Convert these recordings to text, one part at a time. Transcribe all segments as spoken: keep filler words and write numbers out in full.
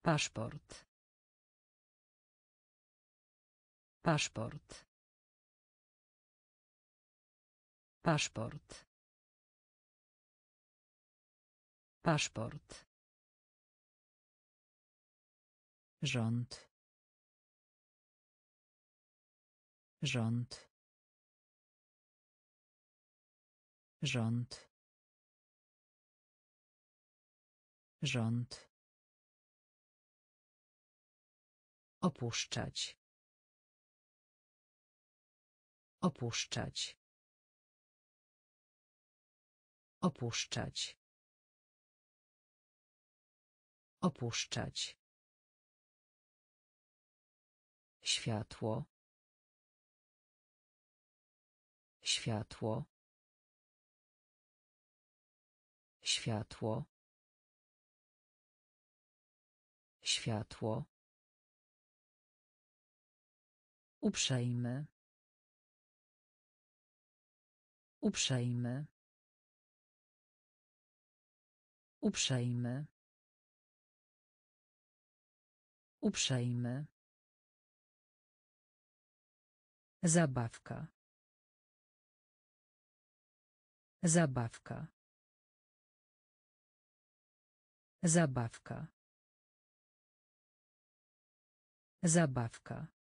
Paszport. Paszport. Paszport. Paszport. Rząd. Rząd. Rząd. Rząd. Opuszczać. Opuszczać. Opuszczać. Opuszczać. Światło. Światło. Światło. Światło. Uprzejmy. Uprzejmy. Uprzejmy. Uprzejmy. Zabawka. Zabawka. Zabawka. Zabawka.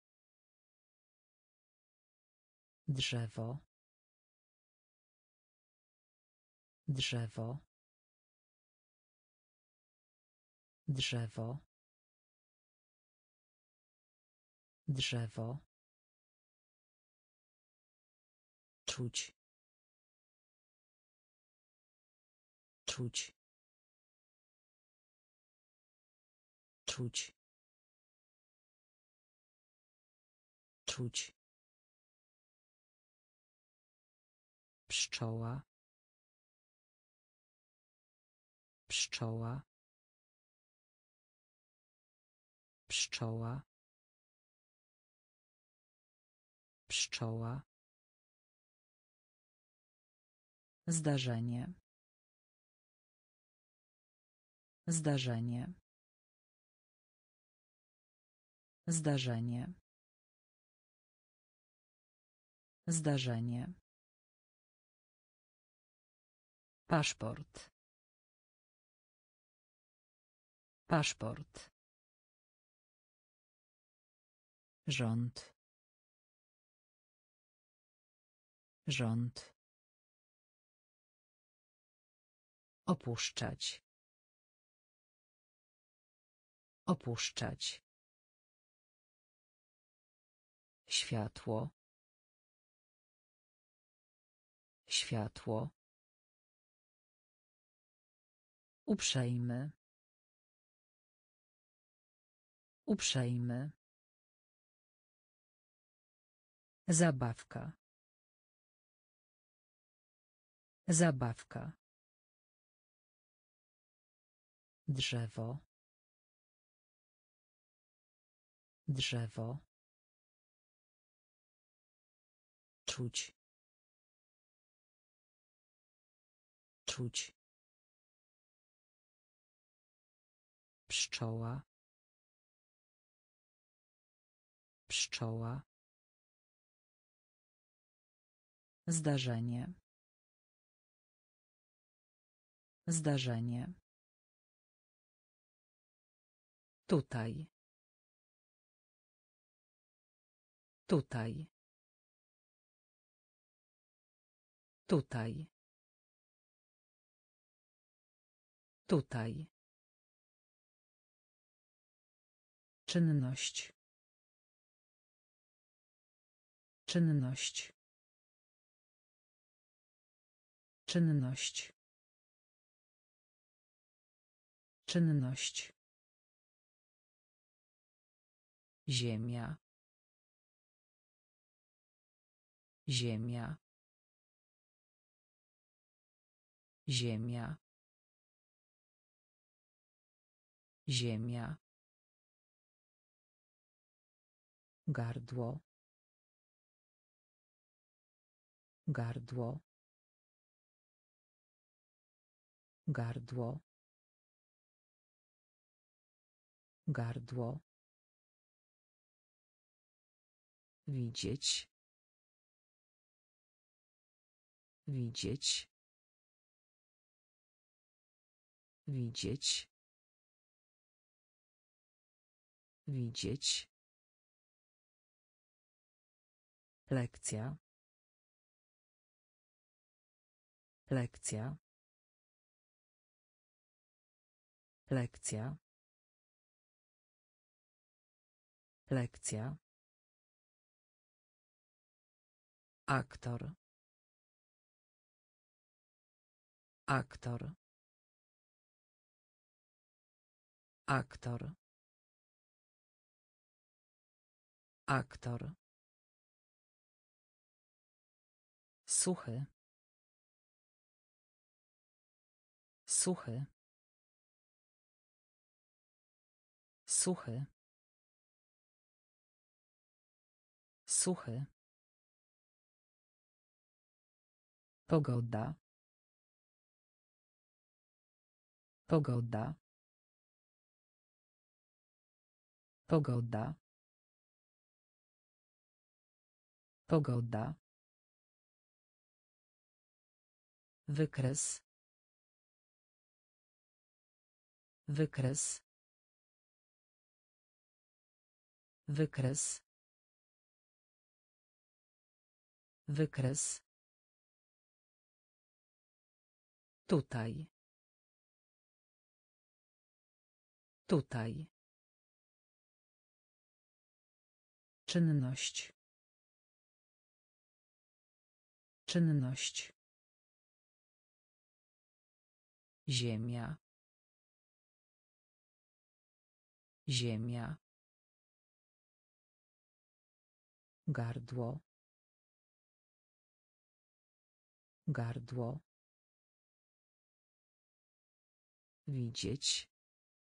Drzewo. Drzewo. Drzewo. Drzewo. Czuć. Czuć. Czuć. Czuć. Pszczoła. Pszczoła. Pszczoła. Pszczoła. Zdarzenie. Zdarzenie. Zdarzenie. Zdarzenie. Paszport. Paszport. Rząd. Rząd. Opuszczać. Opuszczać. Światło. Światło. Uprzejmy. Uprzejmy. Zabawka. Zabawka. Drzewo. Drzewo. Czuć. Czuć. Pszczoła. Pszczoła. Zdarzenie. Zdarzenie. Tutaj. Tutaj. Tutaj. Tutaj. Czynność. Czynność. Czynność. Czynność. Ziemia. Ziemia. Ziemia. Ziemia. Gardło. Gardło. Gardło. Gardło. Widzieć. Widzieć. Widzieć. Widzieć. Lekcja. Lekcja. Lekcja. Lekcja. Aktor. Aktor. Aktor. Aktor. Suchy. Suchy. Suchy. Suchy. Pogoda. Pogoda. Pogoda. Pogoda. Wykres. Wykres. Wykres. Wykres. Tutaj. Tutaj. Czynność. Czynność. Ziemia. Ziemia. Gardło. Gardło. Widzieć.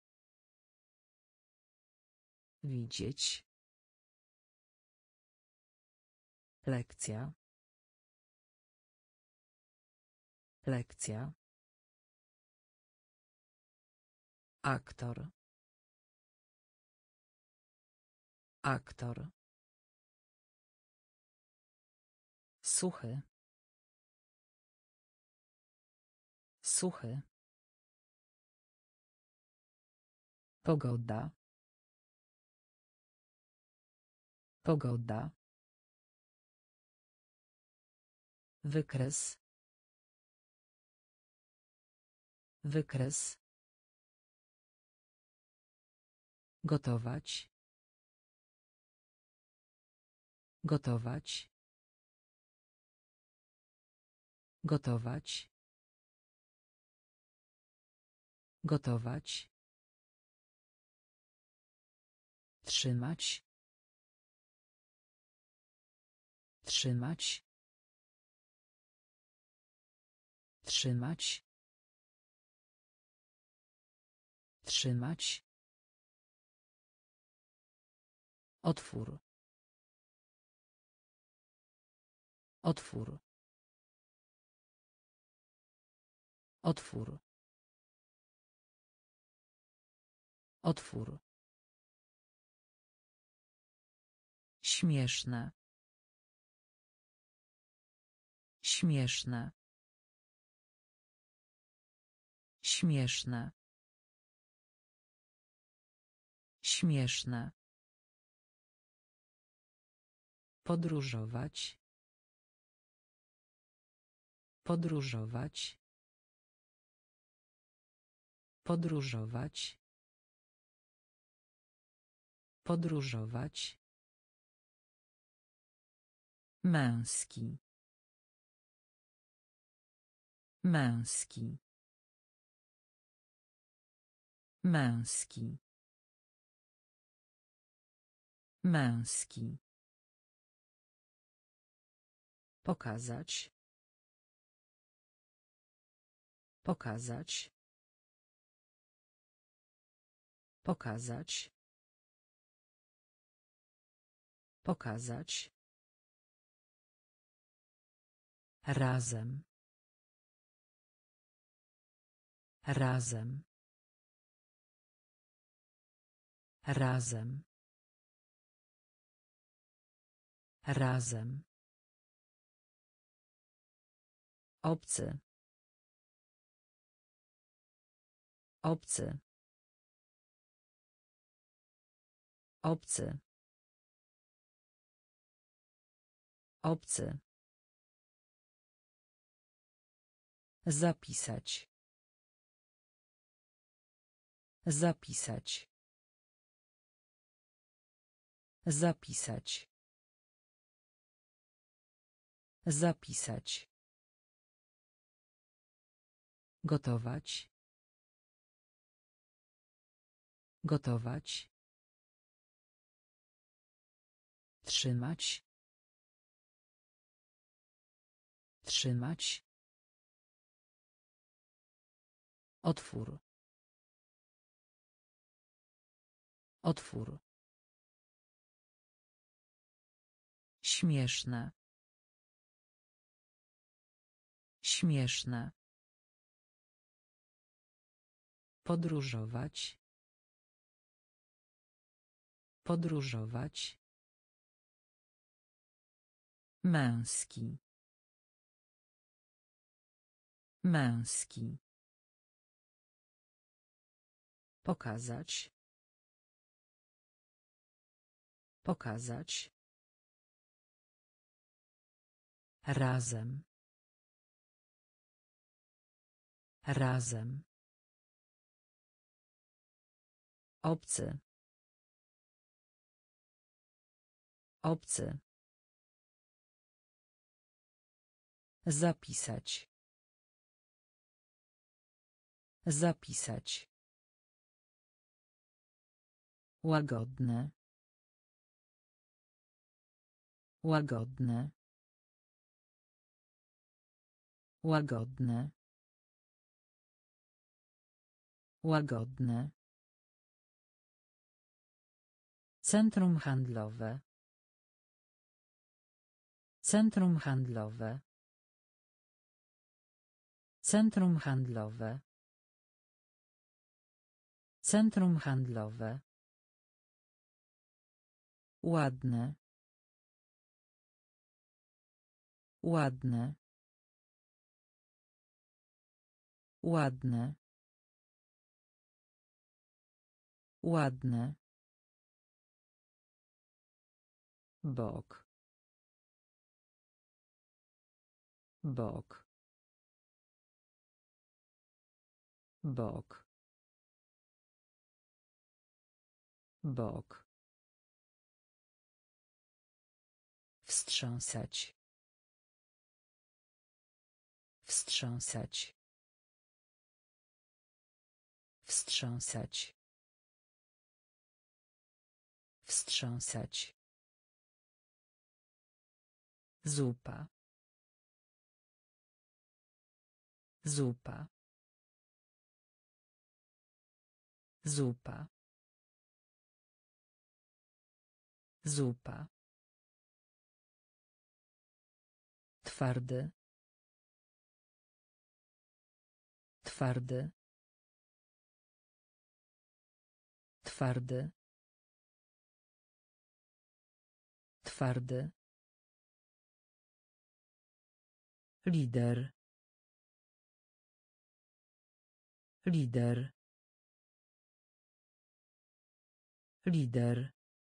Widzieć. Lekcja. Lekcja. Aktor. Aktor. Suchy. Suchy. Pogoda. Pogoda. Wykres. Wykres. Gotować. Gotować. Gotować. Gotować. Trzymać. Trzymać. Trzymać. Trzymać. Otwór. Otwór. Otwór. Otwór. Śmieszne. Śmieszne. Śmieszne. Śmieszne. Podróżować. Podróżować. Podróżować. Podróżować. Męski. Męski. Męski. Męski. Pokazać. Pokazać. Pokazać. Pokazać. Razem. Razem. Razem. Razem. Obcy. Obcy. Obcy. Obcy. Zapisać. Zapisać. Zapisać. Zapisać. Gotować. Gotować. Trzymać. Trzymać. Otwór. Otwór. Śmieszne. Śmieszne. Podróżować. Podróżować. Męski. Męski. Pokazać. Pokazać. Razem. Razem. Obcy. Obcy. Zapisać. Zapisać. Łagodne. Łagodne. Łagodne. Łagodne. Centrum handlowe. Centrum handlowe. Centrum handlowe. Centrum handlowe. Ładne. Ładne. Ładne. Ładne. Bok. Bok. Bok. Bok. Wstrząsać. Wstrząsać. Wstrząsać. Wstrząsać. Zupa. Zupa. Zupa. Zupa. Twardy. Twardy. Twardy. Twardy. Lider. Lider. Lider.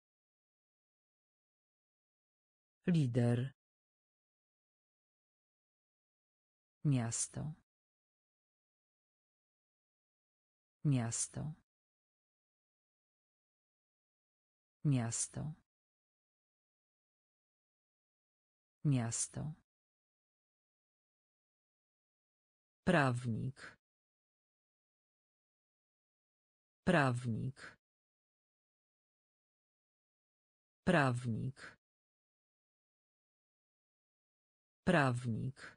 Lider. Miasto. Miasto. Miasto. Miasto. Prawnik. Prawnik. Prawnik. Prawnik.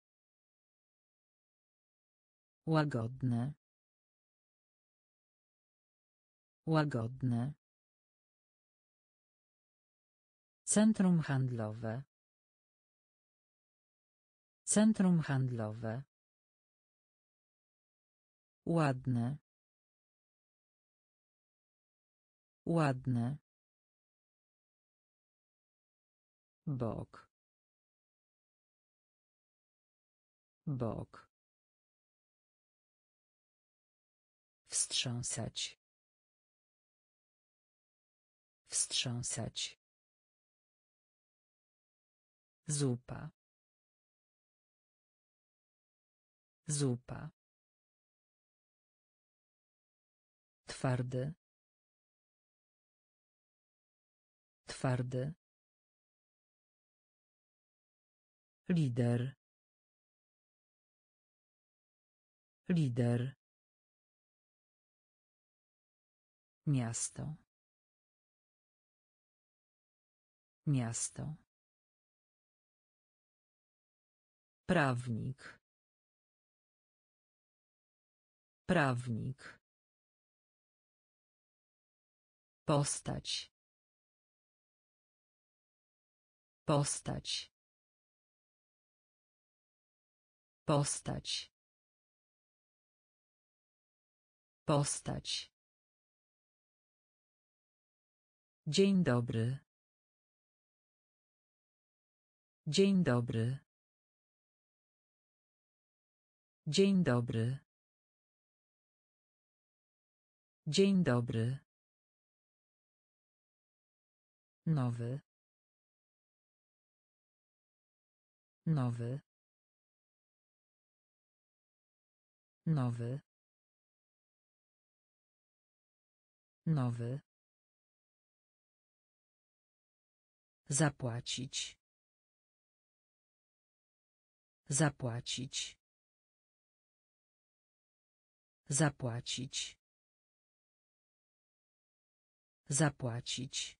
Łagodne. Łagodne. Centrum handlowe. Centrum handlowe. Ładne. Ładne. Bok. Bok. Wstrząsać. Wstrząsać. Zupa. Zupa. Twardy. Twardy. Lider. Lider. Miasto. Miasto. Prawnik. Prawnik. Postać. Postać. Postać. Postać. Dzień dobry. Dzień dobry. Dzień dobry. Dzień dobry. Nowy. Nowy. Nowy. Nowy. Zapłacić. Zapłacić. Zapłacić. Zapłacić.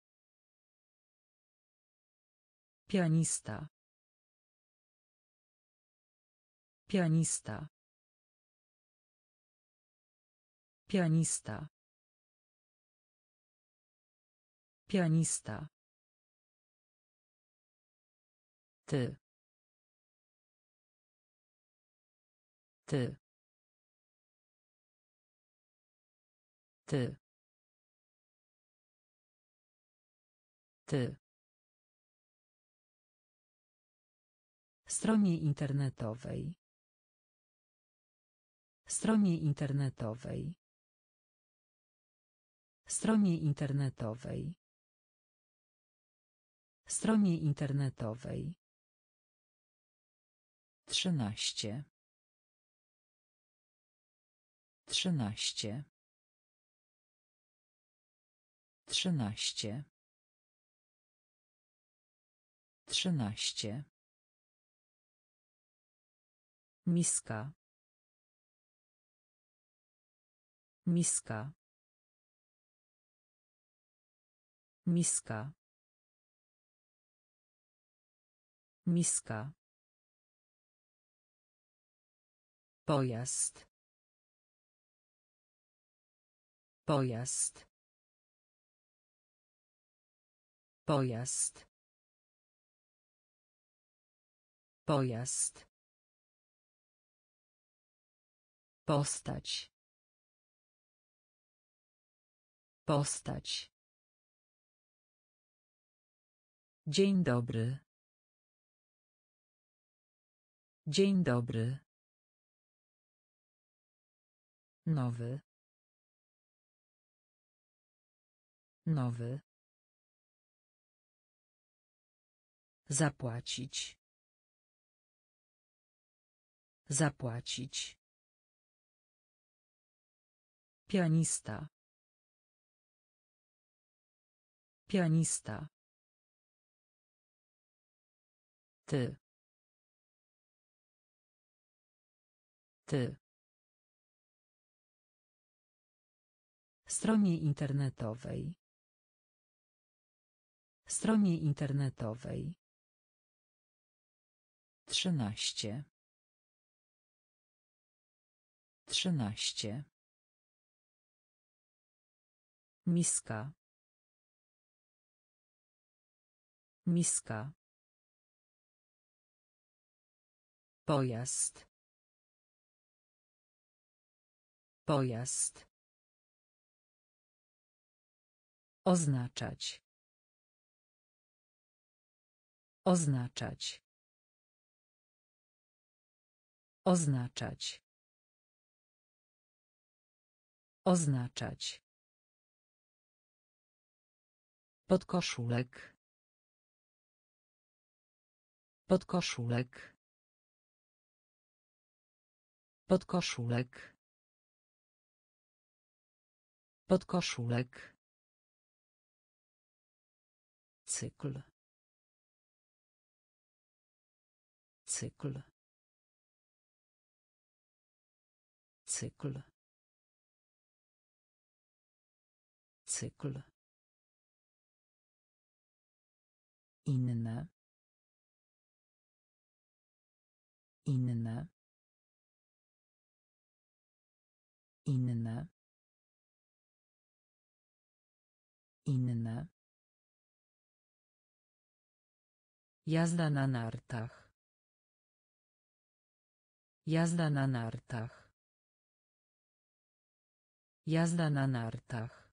Pianista. Pianista. Pianista. Pianista. Ty. Ty. Ty. Ty. Stronie internetowej. Stronie internetowej. Stronie internetowej. Stronie internetowej. Trzynaście. Trzynaście. Trzynaście. Trzynaście. Miska. Miska. Miska. Miska. Pojazd. Pojazd. Pojazd. Pojazd. Postać. Postać. Dzień dobry. Dzień dobry. Nowy. Nowy. Zapłacić. Zapłacić. Pianista. Pianista. Ty. Ty. Stronie internetowej. Stronie internetowej. Trzynaście. Trzynaście. Miska. Miska. Pojazd. Pojazd. Oznaczać. Oznaczać. Oznaczać. Oznaczać. Podkoszulek. Podkoszulek. Podkoszulek. Podkoszulek. Cykl. Cykl. Cykl. Cykl. Inne. Inne. Inne. Inne. Jazda na nartach. Jazda na nartach. Jazda na nartach.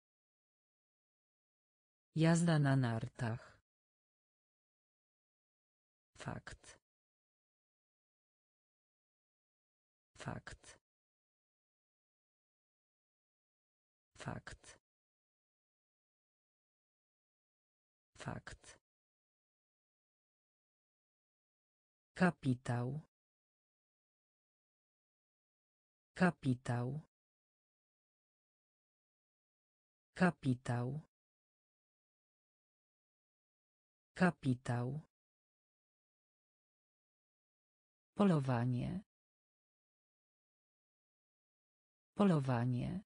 Jazda na nartach. Fakt. Fakt. Fakt. Fakt. Kapitał. Kapitał. Kapitał. Kapitał. Polowanie. Polowanie.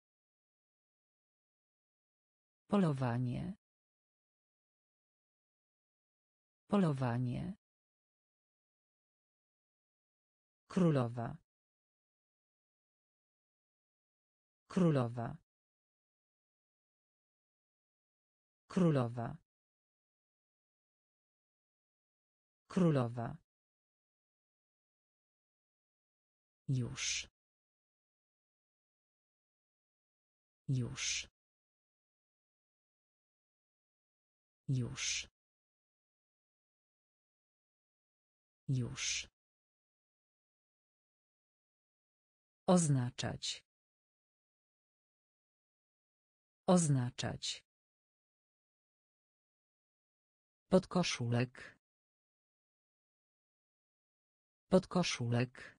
Polowanie. Polowanie. Królowa. Królowa. Królowa. Królowa. Już. Już. Już. Już. Oznaczać. Oznaczać. Podkoszulek. Podkoszulek.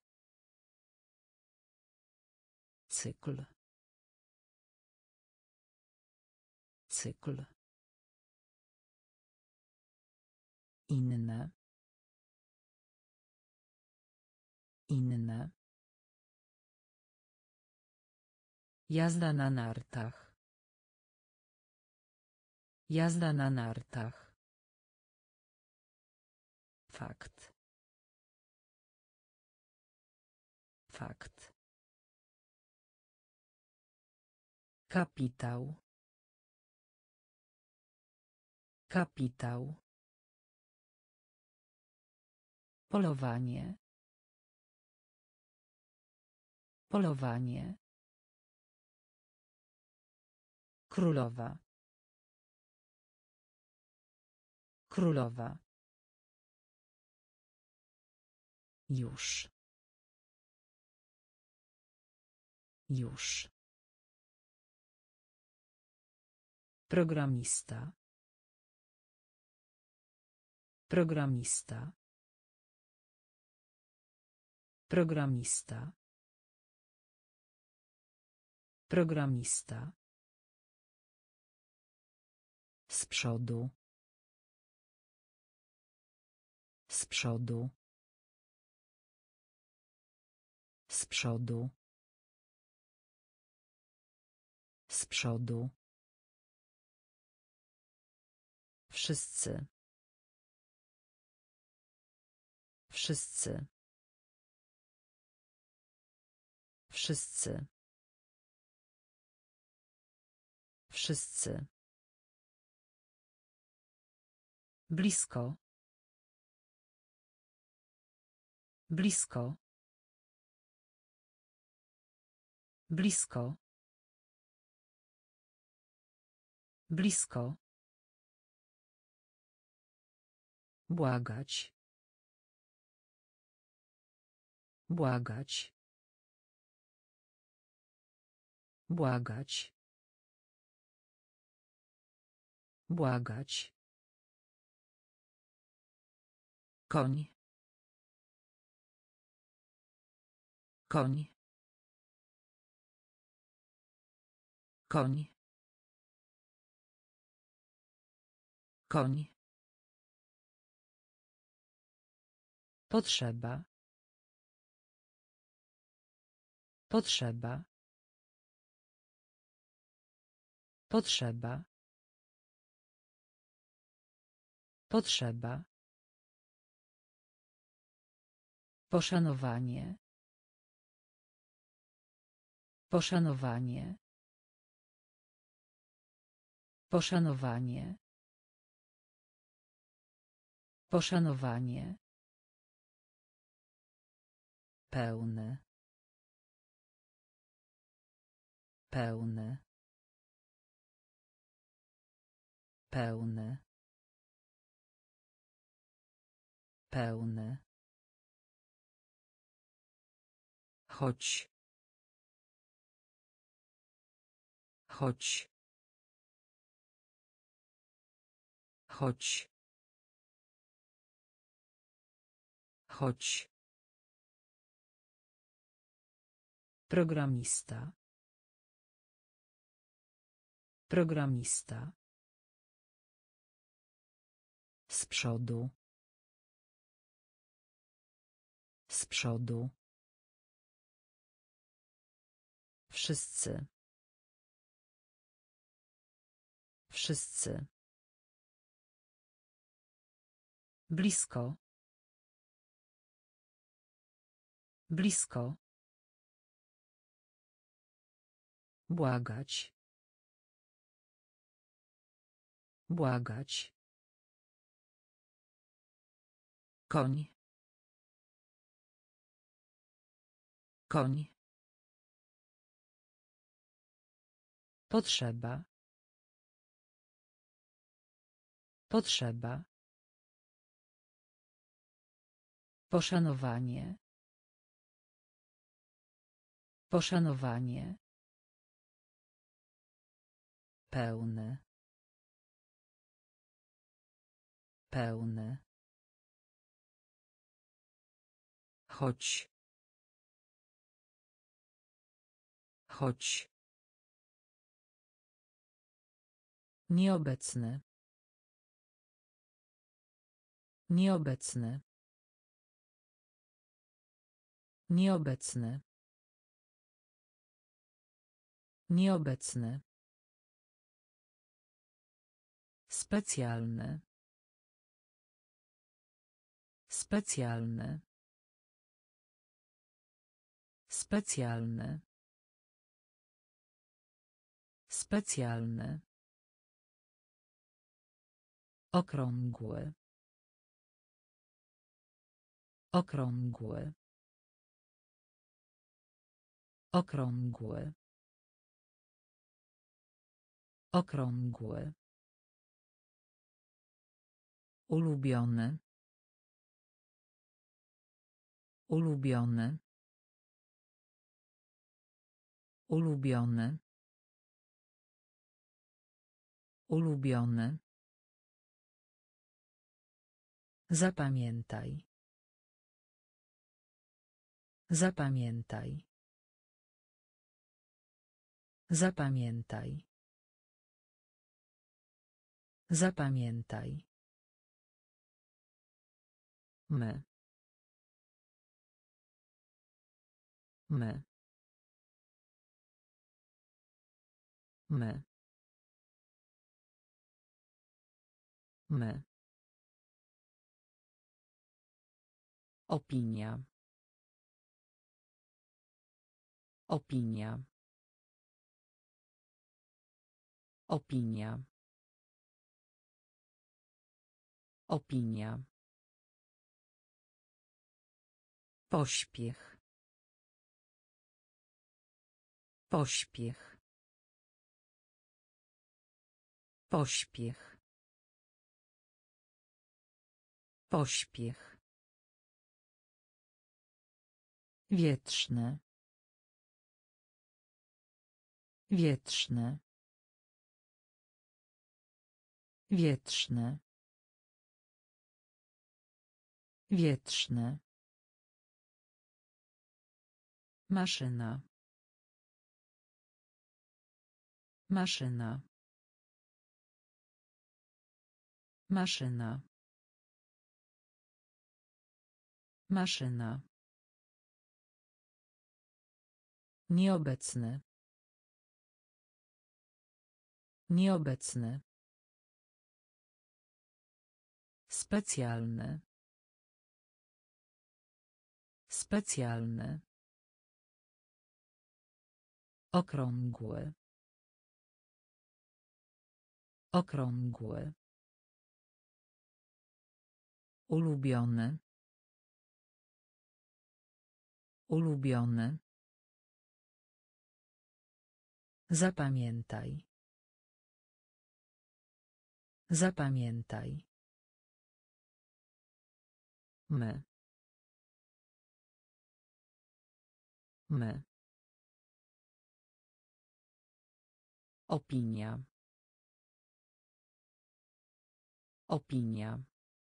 Cykl. Cykl. Inne. Inne. Jazda na nartach. Jazda na nartach. Fakt. Fakt. Kapitał. Kapitał. Polowanie. Polowanie. Królowa. Królowa. Już. Już. Programista. Programista. Programista. Programista. Z przodu. Z przodu. Z przodu. Z przodu. Wszyscy. Wszyscy. Wszyscy. Wszyscy. Blisko. Blisko. Blisko. Blisko. Błagać. Błagać. Błagać. Błagać. Koń. Koń. Koń. Koń. Potrzeba. Potrzeba. Potrzeba. Potrzeba. Poszanowanie. Poszanowanie. Poszanowanie. Poszanowanie. Pełny. Pełny. Pełny. Pełny. Chodź. Chodź. Chodź. Chodź. Programista. Programista. Z przodu. Z przodu. Wszyscy. Wszyscy. Blisko. Blisko. Błagać. Błagać. Koń. Koń. Potrzeba. Potrzeba. Poszanowanie. Poszanowanie. Pełny. Pełny. Chodź. Chodź. Nieobecny. Nieobecny. Nieobecny. Nieobecny. Specjalny. Specjalny. Specjalny. Specjalny. Okrągły. Okrągły. Okrągły. Okrągły. Ulubiony. Ulubiony. Ulubiony. Ulubiony. Zapamiętaj. Zapamiętaj. Zapamiętaj. Zapamiętaj. My. My. My. My. Opinia. Opinia. Opinia. Opinia. Pośpiech. Pośpiech. Pośpiech. Pośpiech. Wietrzny. Wietrzny. Wietrzny. Wietrzny. Maszyna. Maszyna. Maszyna. Maszyna. Nieobecny. Nieobecny. Specjalny. Specjalny. Okrągły. Okrągły. Ulubiony. Ulubiony. Zapamiętaj. Zapamiętaj. My. My. Opinia. Opinia.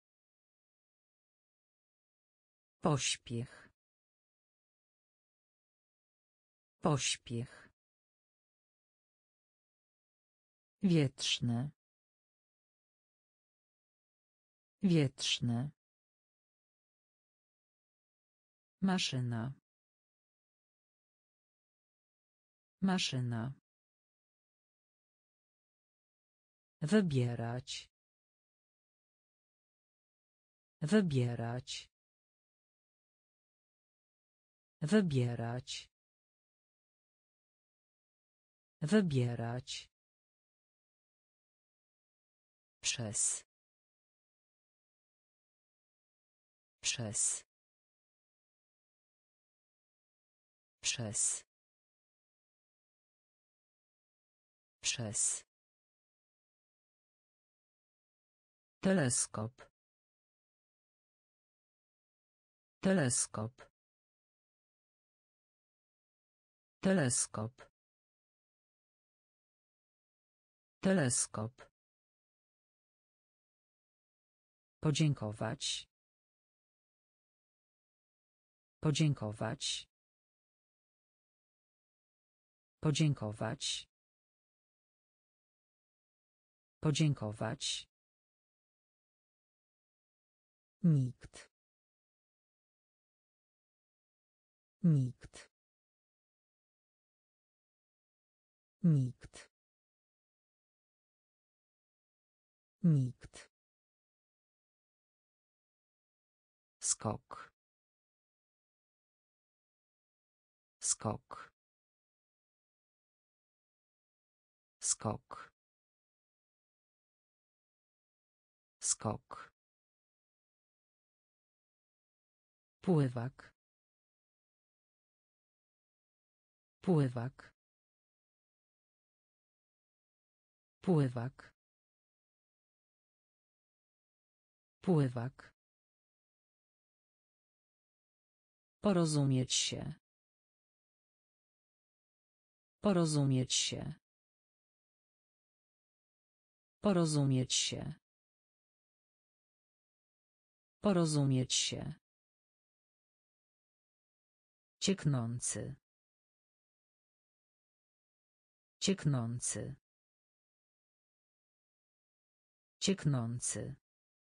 Pośpiech. Pośpiech. Wietrzny. Wietrzny. Maszyna. Maszyna. Wybierać. Wybierać. Wybierać. Wybierać. Przez. Przez. Przez. Przez. Teleskop. Teleskop. Teleskop. Teleskop. Podziękować. Podziękować. Podziękować. Podziękować. Nikt. Nikt. Nikt. Nikt. Skok. Skok. Skok. Skok. Pływak. Pływak. Pływak. Pływak. Porozumieć się. Porozumieć się. Porozumieć się. Porozumieć się. Cieknący. Cieknący. Cieknący.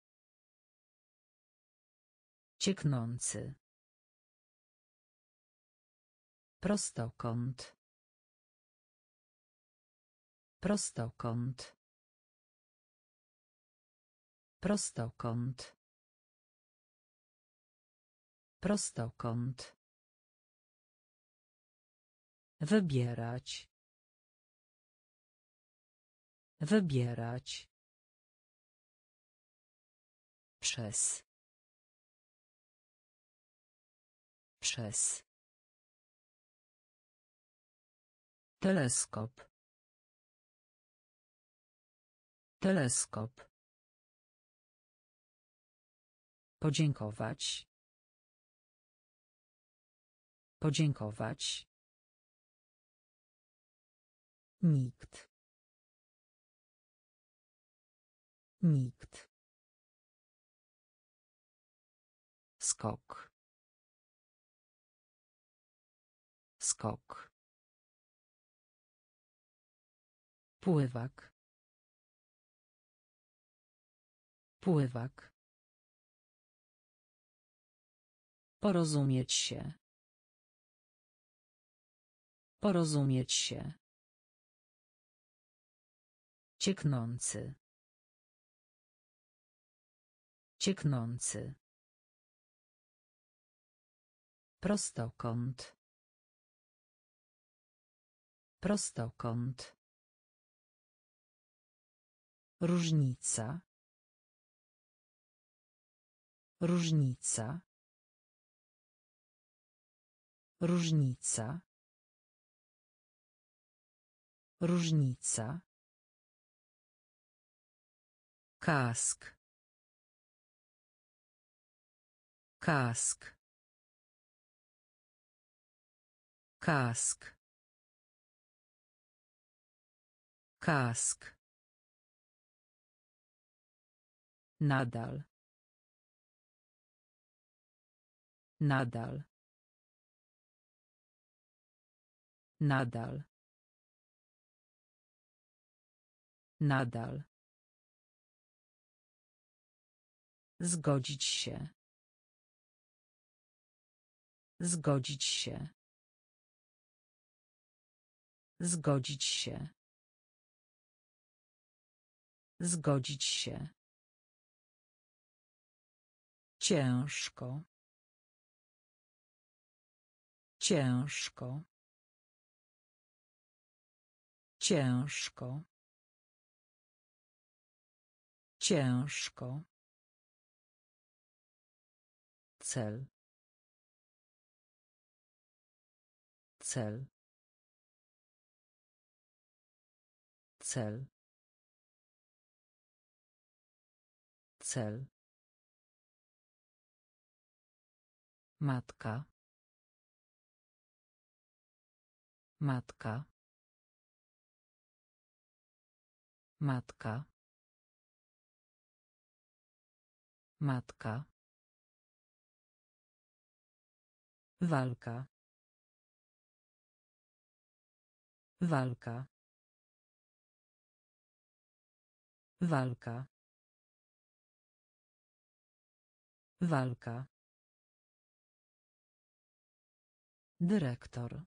Cieknący. Prostokąt. Prostokąt. Prostokąt. Prostokąt. Wybierać. Wybierać. Przez. Przez. Teleskop. Teleskop. Podziękować. Podziękować. Nikt. Nikt. Skok. Skok. Pływak. Pływak. Porozumieć się. Porozumieć się. Cieknący. Cieknący. Prostokąt. Prostokąt. Różnica. Różnica. Różnica. Różnica. Kask. Kask. Kask. Kask. Nadal. Nadal. Nadal. Nadal. Zgodzić się. Zgodzić się. Zgodzić się. Zgodzić się. Ciężko. Ciężko. Ciężko. Ciężko. Cel. Cel. Cel. Cel. Matka. Matka. Matka. Matka. Walka. Walka. Walka. Walka. Dyrektor.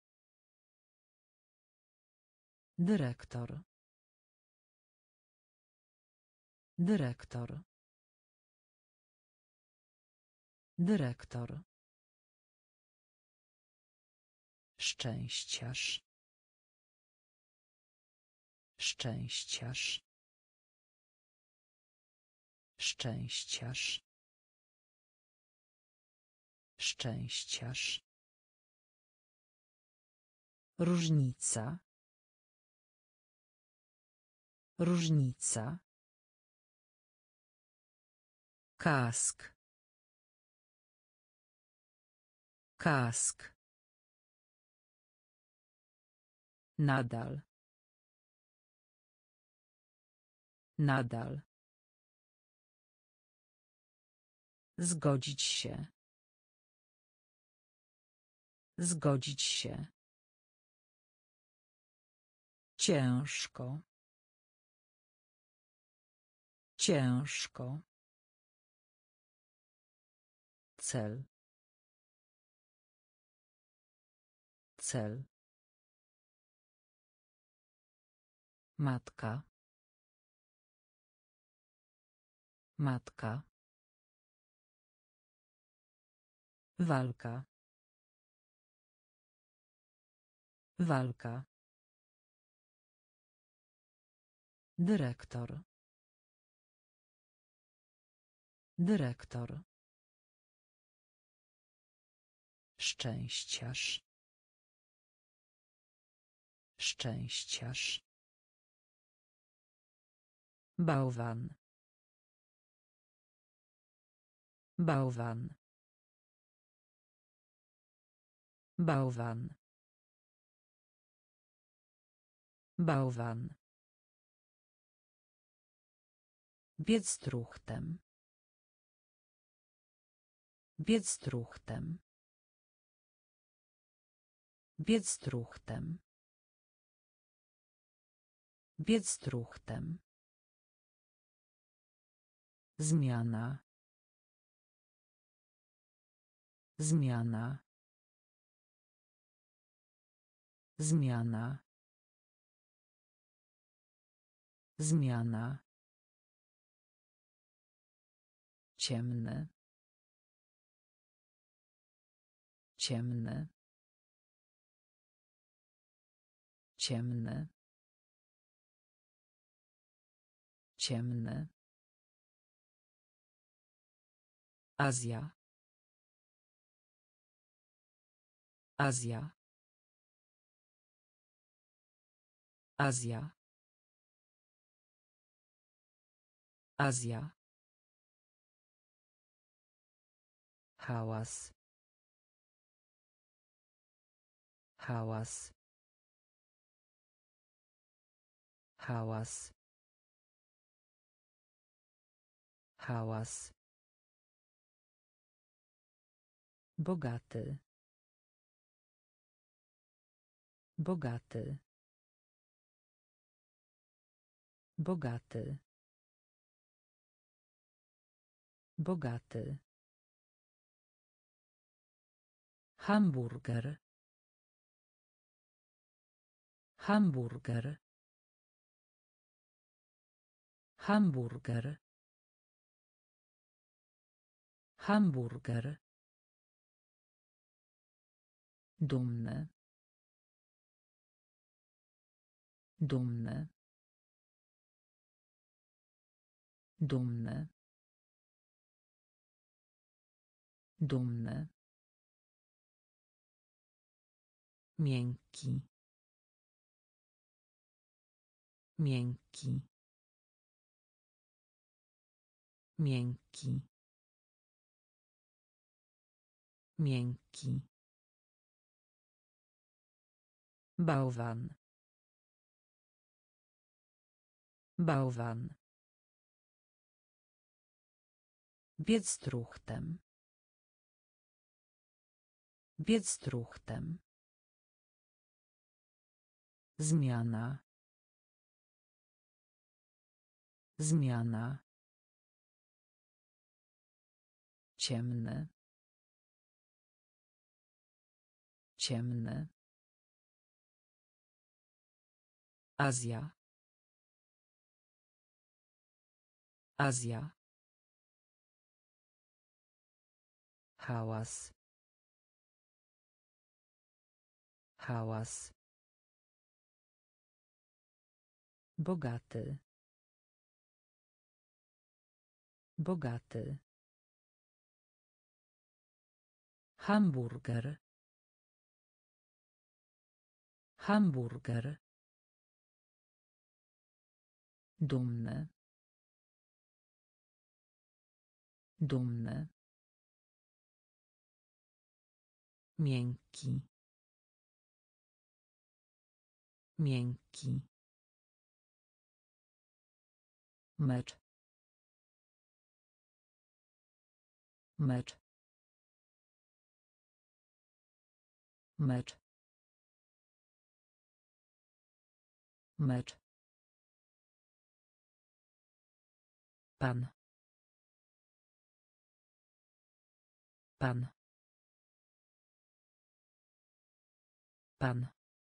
Dyrektor. Dyrektor. Dyrektor. Szczęściarz. Szczęściarz. Szczęściarz. Szczęściarz. Różnica. Różnica. Kask. Kask. Nadal. Nadal. Zgodzić się. Zgodzić się. Ciężko. Ciężko. Cel. Cel. Matka. Matka. Walka. Walka. Dyrektor. Dyrektor. Szczęściarz. Szczęściarz. Bałwan. Bałwan. Bałwan. Bałwan. Biec truchtem. Biec truchtem. Biec truchtem. Biec truchtem. Zmiana. Zmiana. Zmiana. Zmiana. Ciemny. Ciemny. Ciemny. Ciemny. Azja. Azja. Azja. Azja. Hałas. Hałas. Hałas. Hałas. Bogaty. Bogaty. Bogaty. Bogaty. Hamburger. Hamburger. Hamburger. Hamburger. Dumny. Dumny. Dumny. Dumny. Miękki. Miękki. Miękki. Miękki. Bałwan. Bałwan. Biec truchtem. Biec truchtem. Zmiana. Zmiana. Ciemny. Ciemny. Azja. Azja. Hałas. Hałas. Bogaty. Bogaty. Hamburger. Hamburger. Dumny. Dumny. Miękki. Miękki. Mecz. Mecz. Mecz. Mecz. Pan. Pan. Pan.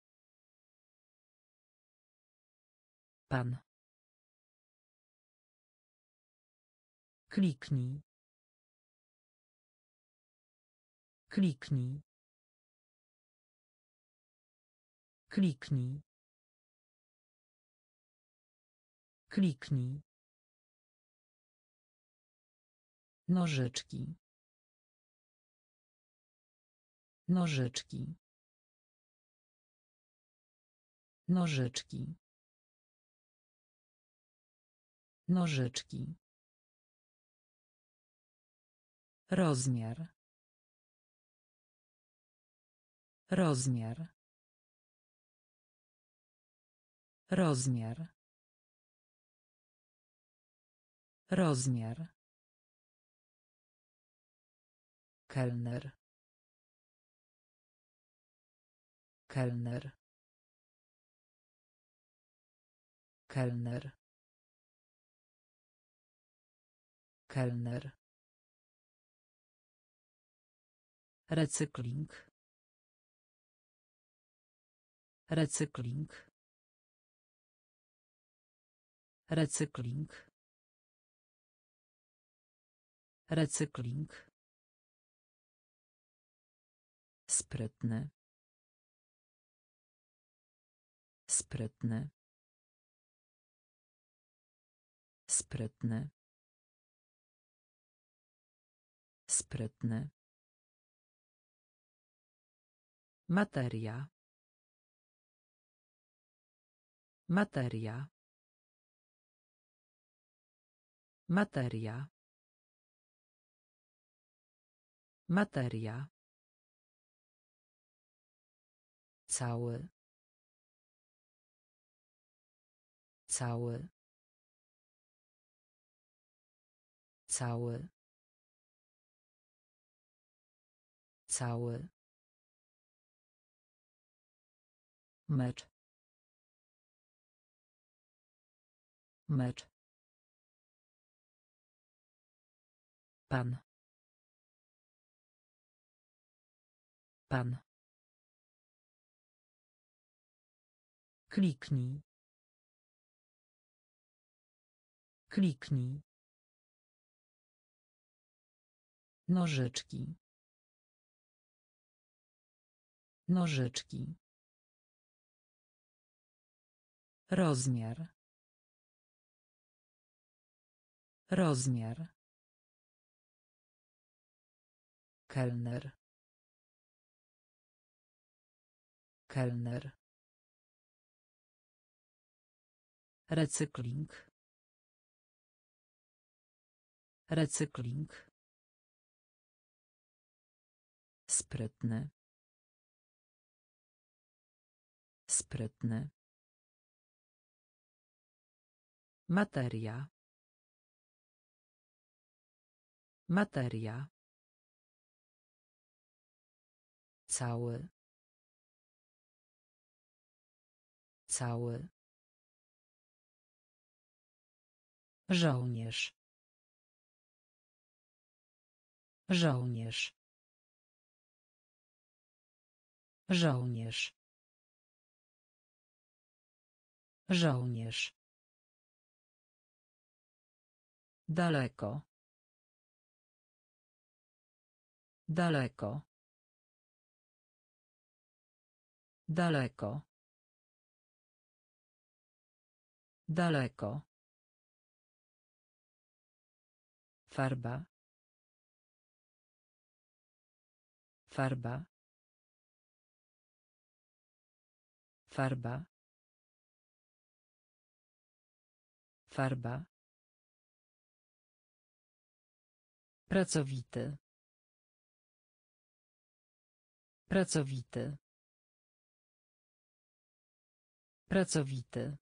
Pan. Kliknij. Kliknij. Kliknij. Kliknij. Nożyczki. Nożyczki. Nożyczki. Nożyczki. Rozmiar. Rozmiar. Rozmiar. Rozmiar. Kelner. Kelner. Kelner. Kelner. Recykling. Recykling. Recykling. Recykling. Sprytny. Sprytny. Sprytny. Sprytny. Materia. Materia. Materia. Materia. Cały. Cały. Cały. Cały. Mecz. Mecz. Pan. Pan. Kliknij. Kliknij. Nożyczki. Nożyczki. Rozmiar. Rozmiar. Kelner. Kelner. Recykling. Recykling. Sprytny. Sprytny. Materia. Materia. Cały. Cały. Żołnierz. Żołnierz. Żołnierz. Żołnierz. Daleko. Daleko. Daleko. Daleko. Farba. Farba. Farba. Farba. Pracowity. Pracowity. Pracowity.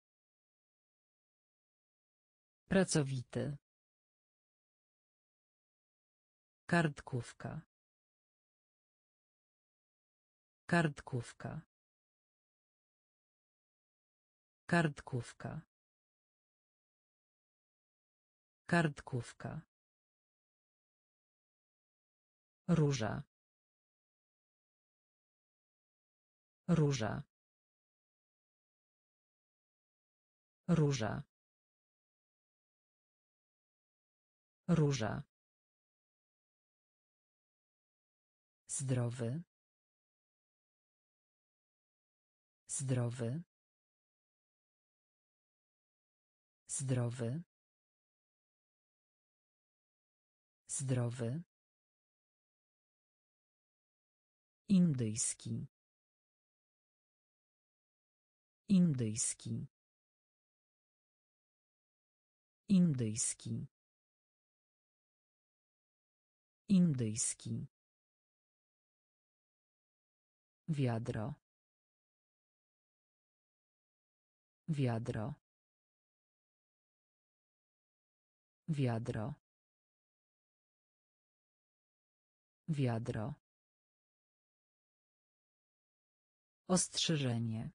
Pracowity. Kartkówka. Kartkówka. Kartkówka. Kartkówka. Róża. Róża. Róża. Róża. Zdrowy. Zdrowy. Zdrowy. Zdrowy. Indyjski. Indyjski. Indyjski. Indyjski. Wiadro. Wiadro. Wiadro. Wiadro. Ostrzeżenie.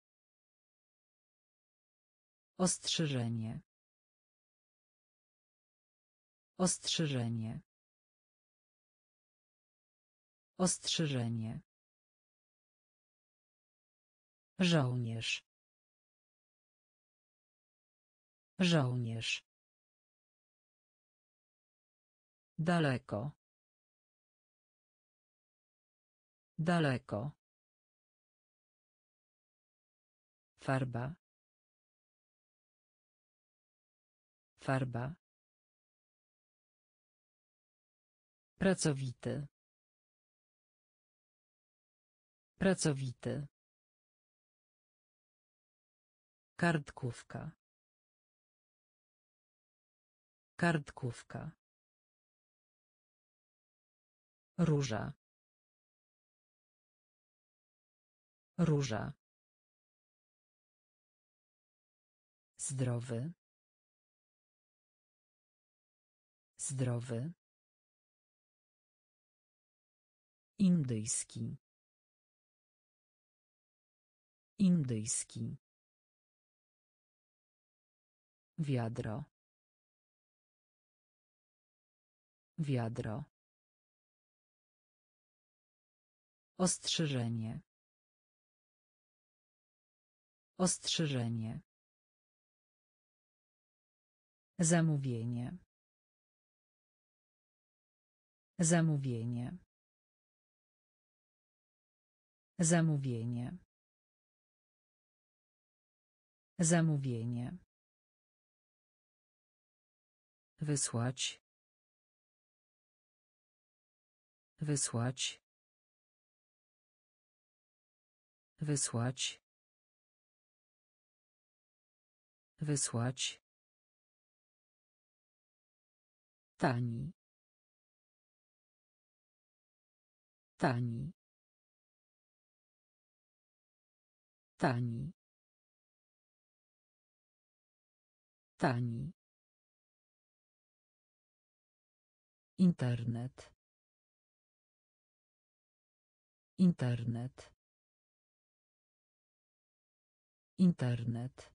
Ostrzeżenie. Ostrzeżenie. Ostrzeżenie. Żołnierz. Żołnierz. Daleko. Daleko. Farba. Farba. Pracowity. Pracowity. Kartkówka. Kartkówka. Róża. Róża. Zdrowy. Zdrowy. Indyjski. Indyjski. Wiadro. Wiadro. Ostrzeżenie. Ostrzeżenie. Zamówienie. Zamówienie. Zamówienie. Zamówienie. Wysłać. Wysłać. Wysłać. Wysłać. Tani. Tani. Tani. Tani. Internet. Internet. Internet.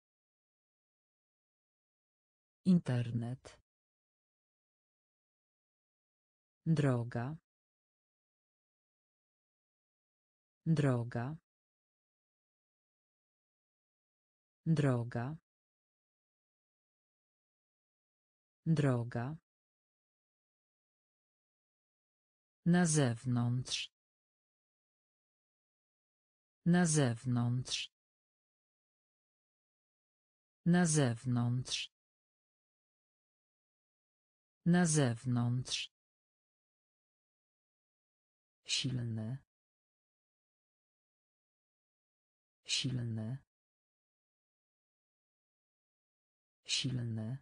Internet. Droga. Droga. Droga. Droga. Na zewnątrz. Na zewnątrz. Na zewnątrz. Na zewnątrz. Silny. Silny. Silny.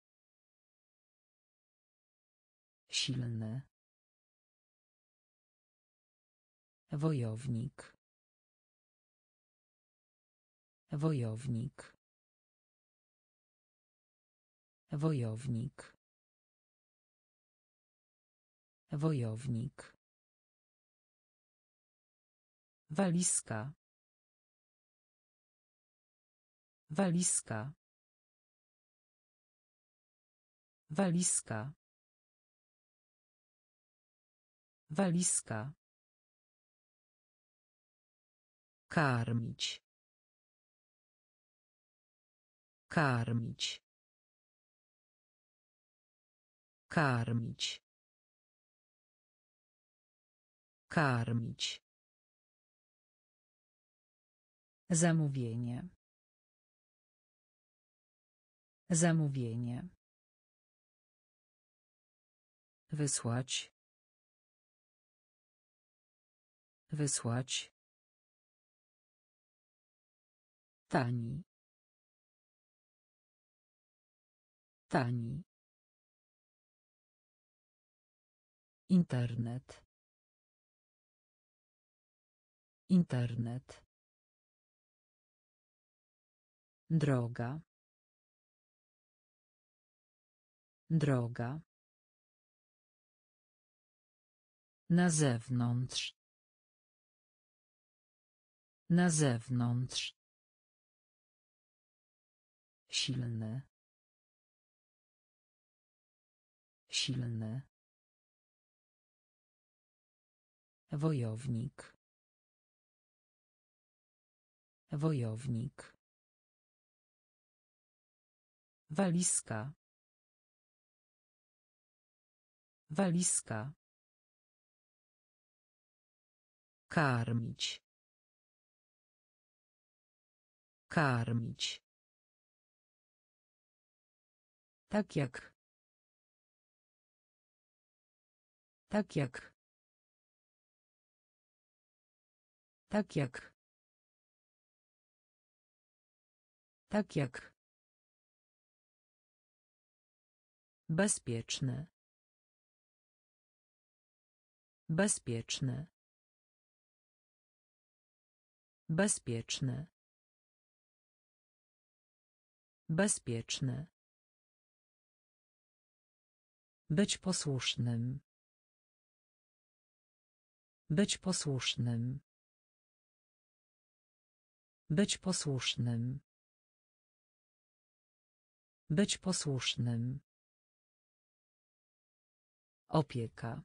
Silny. Wojownik. Wojownik. Wojownik. Wojownik. Walizka. Walizka. Walizka. Walizka. Karmić. Karmić. Karmić. Karmić. Zamówienie. Zamówienie. Wysłać. Wysłać. Tani. Tani. Internet. Internet. Droga. Droga. Na zewnątrz. Na zewnątrz. Silny. Silny. Wojownik. Wojownik. Walizka. Walizka. Karmić. Karmić. Tak jak. Tak jak. Tak jak. Tak jak. Bezpieczne. Bezpieczne. Bezpieczne. Bezpieczne. Być posłusznym. Być posłusznym. Być posłusznym. Być posłusznym. Opieka.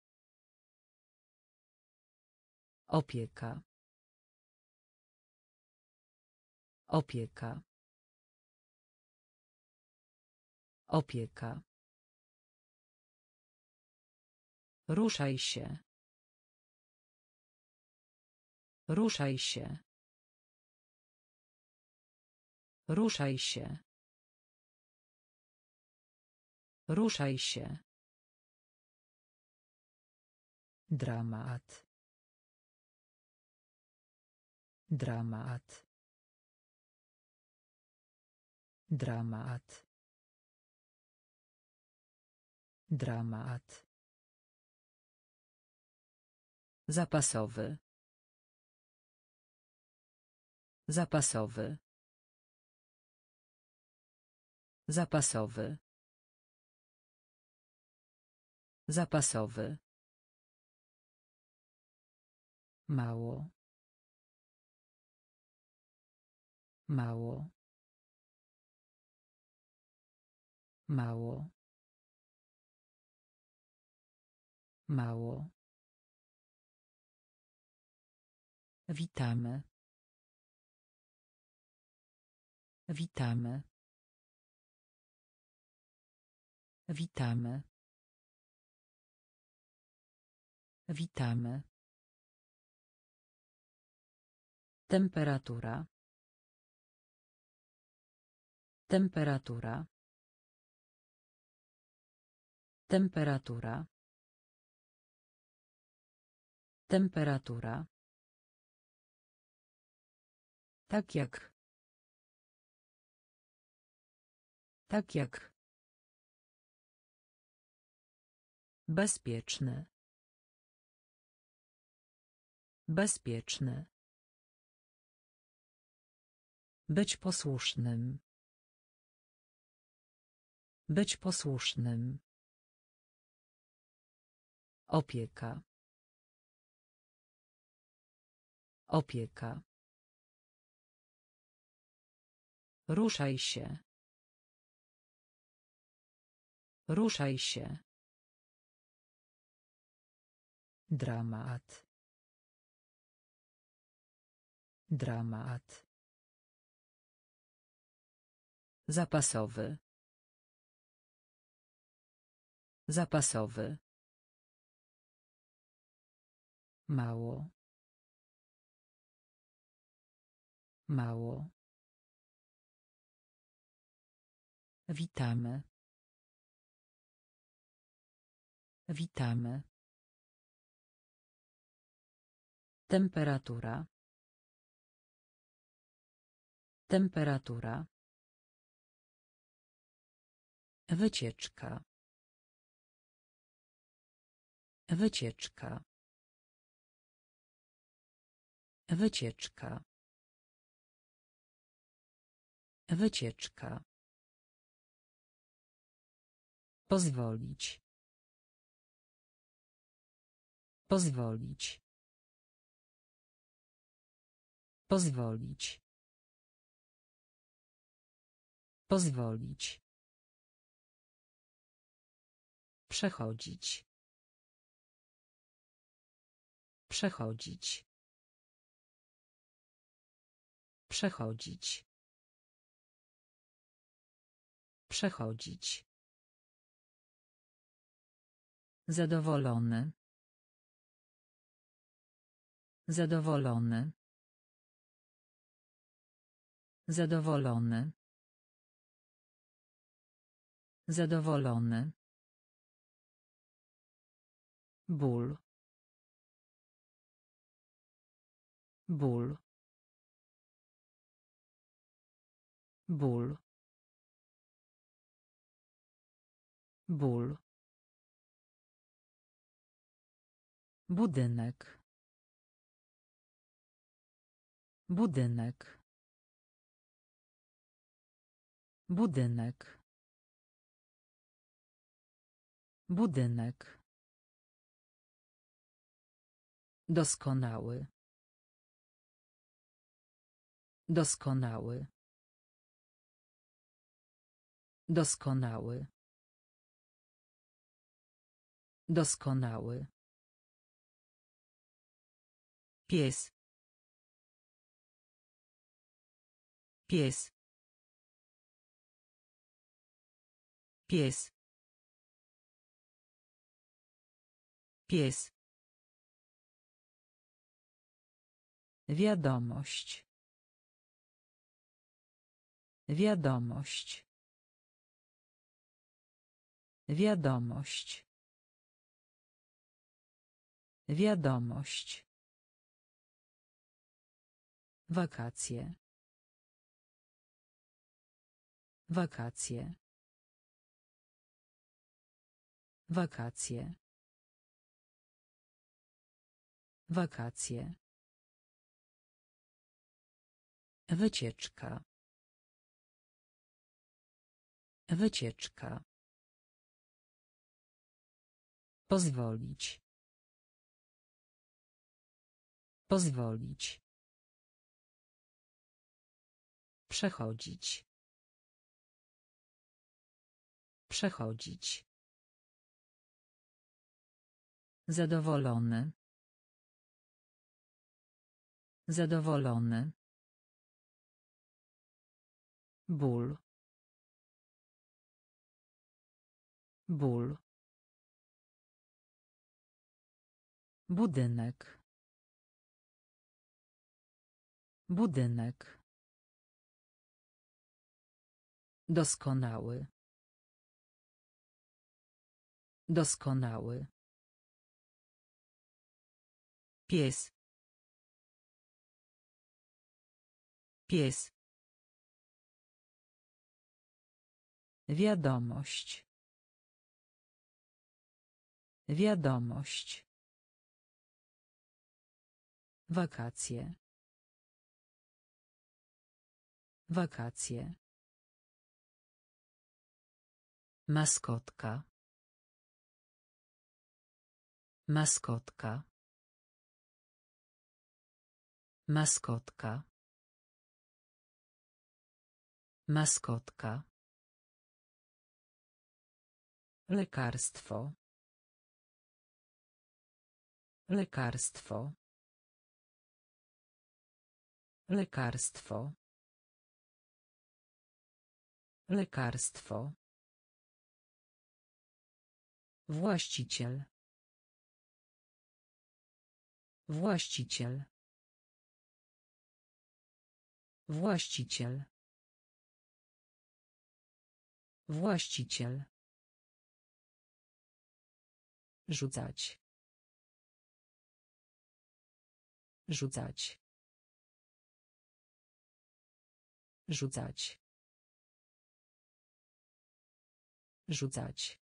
Opieka. Opieka. Opieka. Ruszaj się. Ruszaj się. Ruszaj się. Ruszaj się. Dramat. Dramat. Dramat. Dramat. Zapasowy. Zapasowy. Zapasowy. Zapasowy. Mało. Mało. Mało. Mało. Witamy. Witamy. Witamy. Witamy. Temperatura. Temperatura. Temperatura. Temperatura. Tak jak. Tak jak. Bezpieczne. Bezpieczne. Być posłusznym. Być posłusznym. Opieka. Opieka. Ruszaj się. Ruszaj się. Dramat. Dramat. Zapasowy. Zapasowy. Mało. Mało. Witamy. Witamy. Temperatura. Temperatura. Wycieczka. Wycieczka. Wycieczka. Wycieczka. Pozwolić. Pozwolić. Pozwolić. Pozwolić. Przechodzić. Przechodzić. Przechodzić. Przechodzić. Zadowolony. Zadowolony. Zadowolony. Zadowolony. Ból. Ból. Ból. Ból. Budynek. Budynek. Budynek. Budynek. Doskonały. Doskonały. Doskonały. Doskonały. Pies. Pies. Pies. Pies. Wiadomość. Wiadomość. Wiadomość. Wiadomość. Wakacje. Wakacje. Wakacje. Wakacje. Wycieczka. Wycieczka. Pozwolić. Pozwolić. Przechodzić. Przechodzić. Zadowolony. Zadowolony. Ból. Ból. Budynek. Budynek. Doskonały. Doskonały. Pies. Pies. Wiadomość. Wiadomość. Wakacje. Wakacje. Maskotka. Maskotka. Maskotka. Maskotka. Lekarstwo. Lekarstwo. Lekarstwo. Lekarstwo. Właściciel. Właściciel. Właściciel. Właściciel. Rzucać. Rzucać. Rzucać. Rzucać.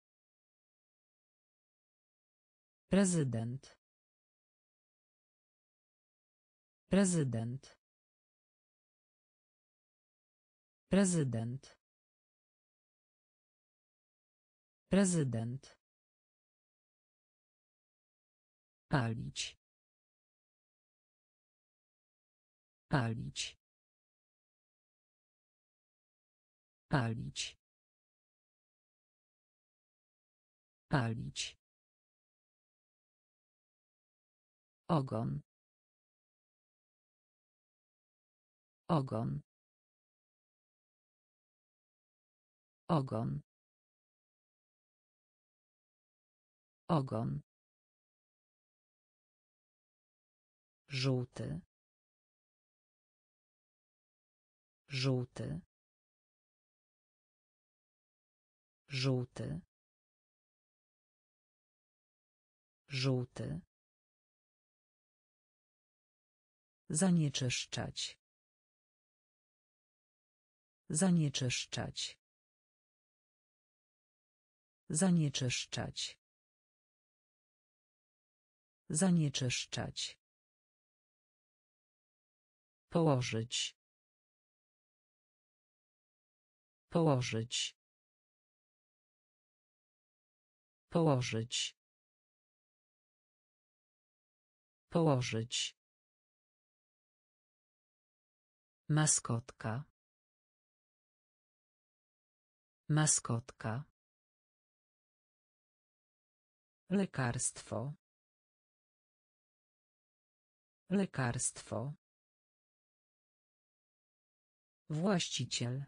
Prezydent. Prezydent. Prezydent. Prezydent. Palić. Palić. Palić. Palić. Ogon. Ogon. Ogon. Ogon. Żółty. Żółty. Żółty. Żółty. Zanieczyszczać. Zanieczyszczać. Zanieczyszczać. Zanieczyszczać. Położyć. Położyć. Położyć. Położyć. Maskotka. Maskotka. Lekarstwo. Lekarstwo. Właściciel.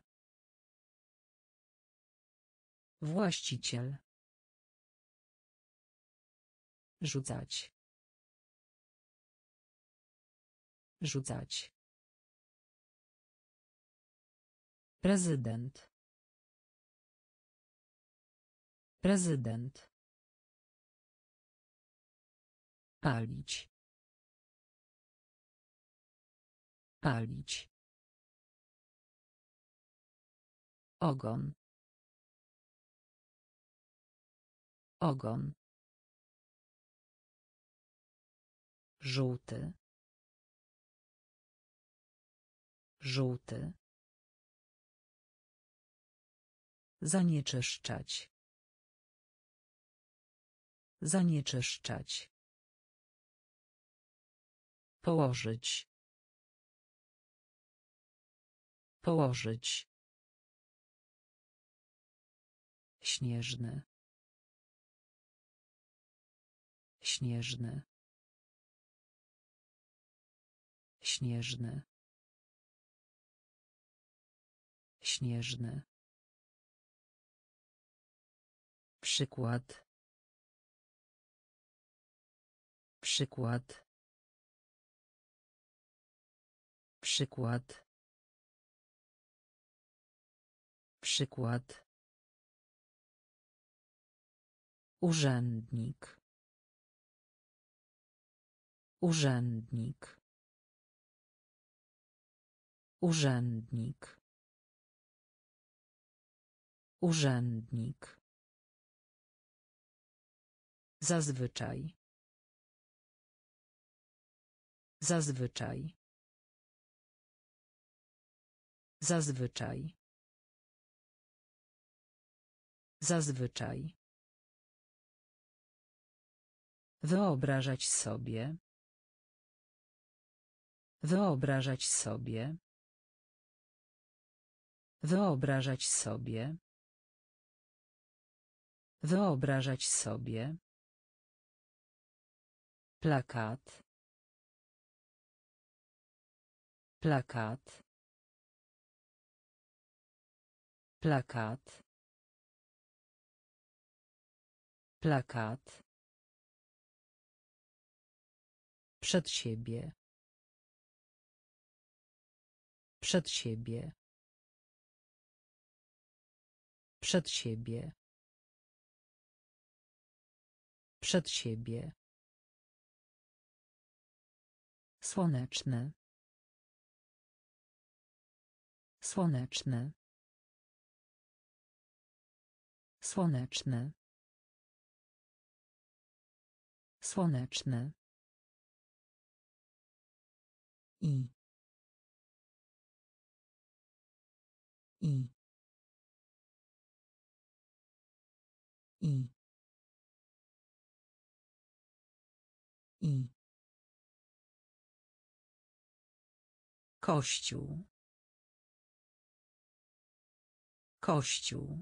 Właściciel. Rzucać. Rzucać. Prezydent. Prezydent. Palić. Palić. Ogon. Ogon. Żółty. Żółty. Zanieczyszczać. Zanieczyszczać. Położyć. Położyć. Śnieżny. Śnieżny. Śnieżny. Śnieżny. Przykład. Przykład. Przykład. Przykład. Urzędnik. Urzędnik. Urzędnik. Urzędnik. Zazwyczaj. Zazwyczaj. Zazwyczaj. Zazwyczaj. Wyobrażać sobie. Wyobrażać sobie. Wyobrażać sobie. Wyobrażać sobie. Plakat. Plakat. Plakat. Plakat. Przed siebie. Przed siebie. Przed siebie. Przed siebie. Słoneczny. Słoneczny. Słoneczny. Słoneczny. I. I. I. I. Kościół. Kościół.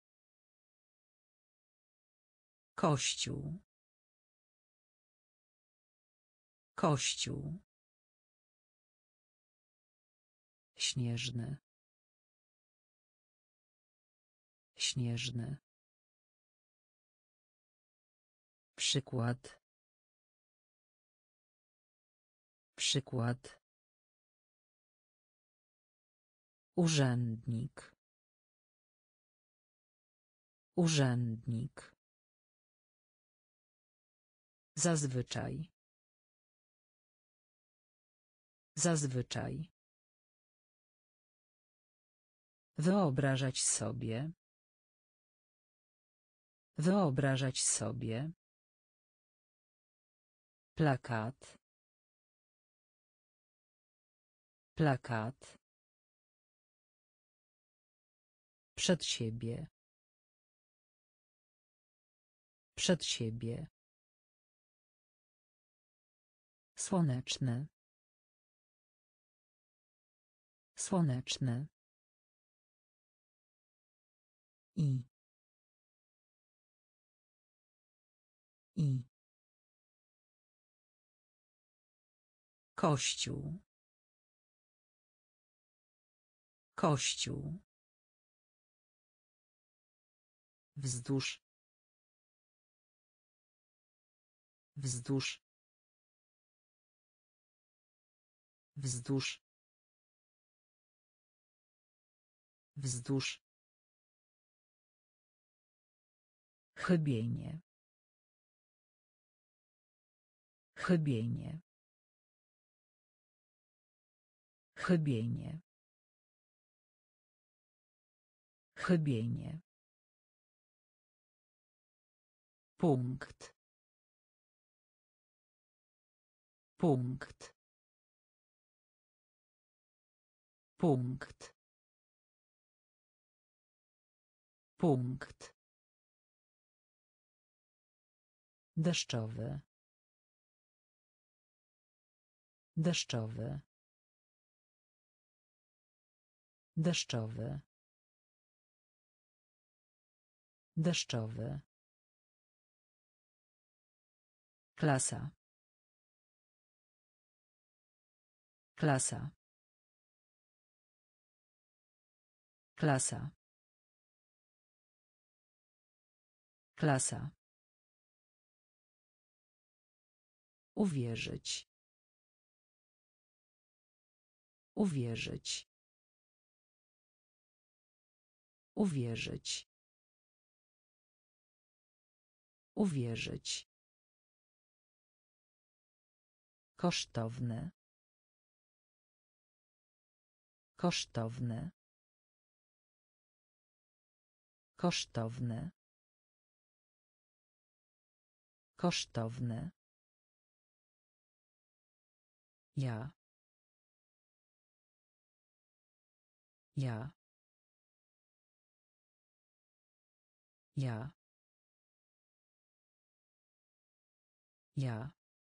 Kościół. Kościół. Śnieżny. Śnieżny. Przykład. Przykład. Urzędnik. Urzędnik. Zazwyczaj. Zazwyczaj. Wyobrażać sobie. Wyobrażać sobie. Plakat. Plakat. Przed siebie. Przed siebie. Słoneczny. Słoneczny. I. I. Kościół. Kościół. Wzdłuż. Wzdłuż. Wzdłuż. Wzdłuż. Chybienie. Chybienie. Chybienie. Chybienie. Punkt. Punkt. Punkt. Punkt. Deszczowy. Deszczowy. Deszczowy. Deszczowy. Klasa. Klasa. Klasa. Klasa. Uwierzyć. Uwierzyć. Uwierzyć. Uwierzyć. Kosztowne. Kosztowne. Kosztowne. Kosztowne. Ja. Ja. Ja. Ja.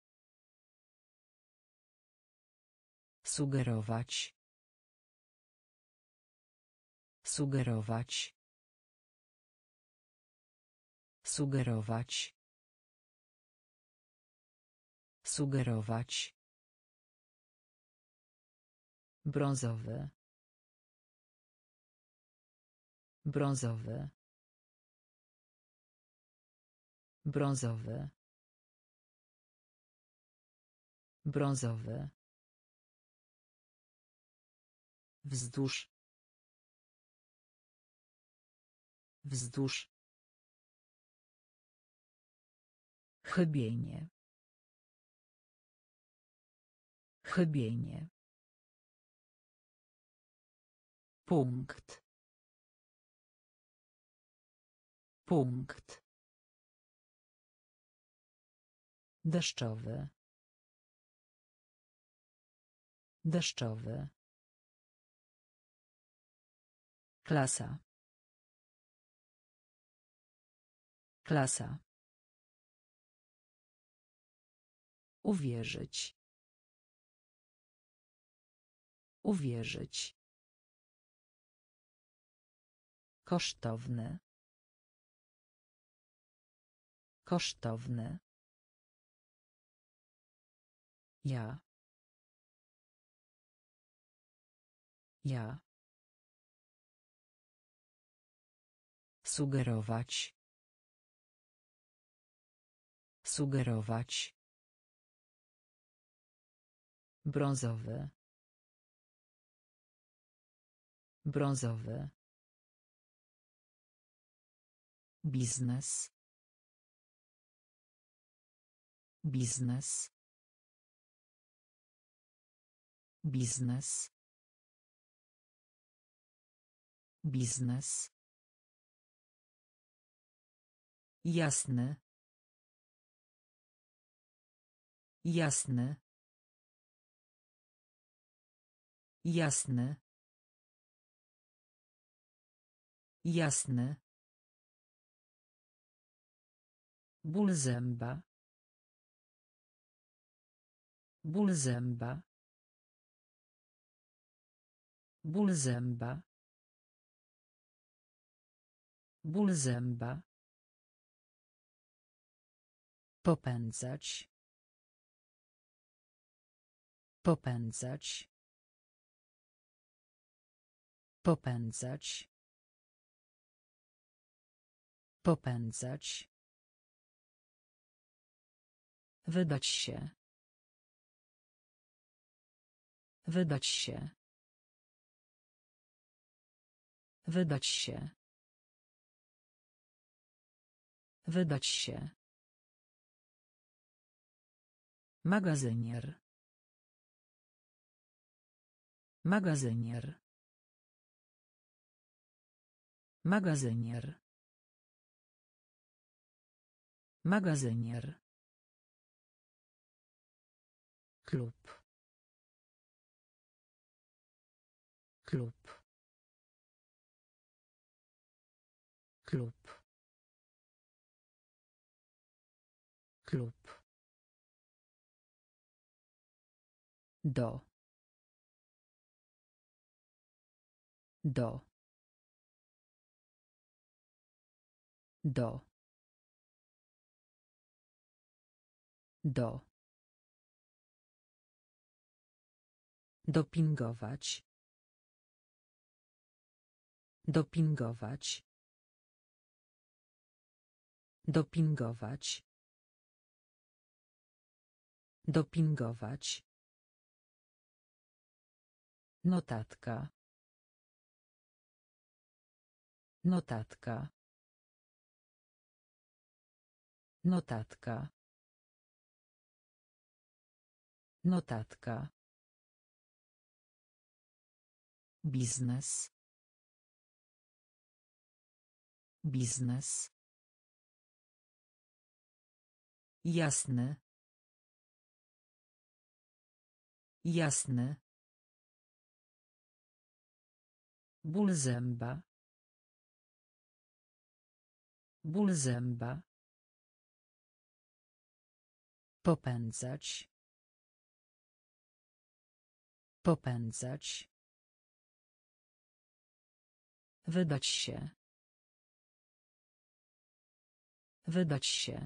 Sugerować. Sugerować. Sugerować. Sugerować. Brązowy. Brązowy. Brązowy. Brązowy. Wzdłuż. Wzdłuż. Chybienie. Chybienie. Punkt. Punkt. Deszczowy. Deszczowy. Klasa. Klasa. Uwierzyć. Uwierzyć. Kosztowne. Kosztowne. Ja. Ja. Sugerować. Sugerować. Brązowy. Brązowy. Biznes. Biznes. Biznes. Biznes. Jasny. Jasny. Jasny. Jasny. Ból zęba. Ból zęba. Ból zęba. Ból zęba. Popędzać. Popędzać. Popędzać. Popędzać. Wydać się. Wydać się. Wydać się. Wydać się. Magazynier. Magazynier. Magazynier. Magazynier. Klub. Klub. Klub. Klub. Do. Do. Do. Do. Dopingować. Dopingować. Dopingować. Dopingować. Notatka. Notatka. Notatka. Notatka. Biznes. Biznes. Jasny. Jasny. Ból zęba. Ból zęba. Popędzać. Popędzać. Wydać się. Wydać się.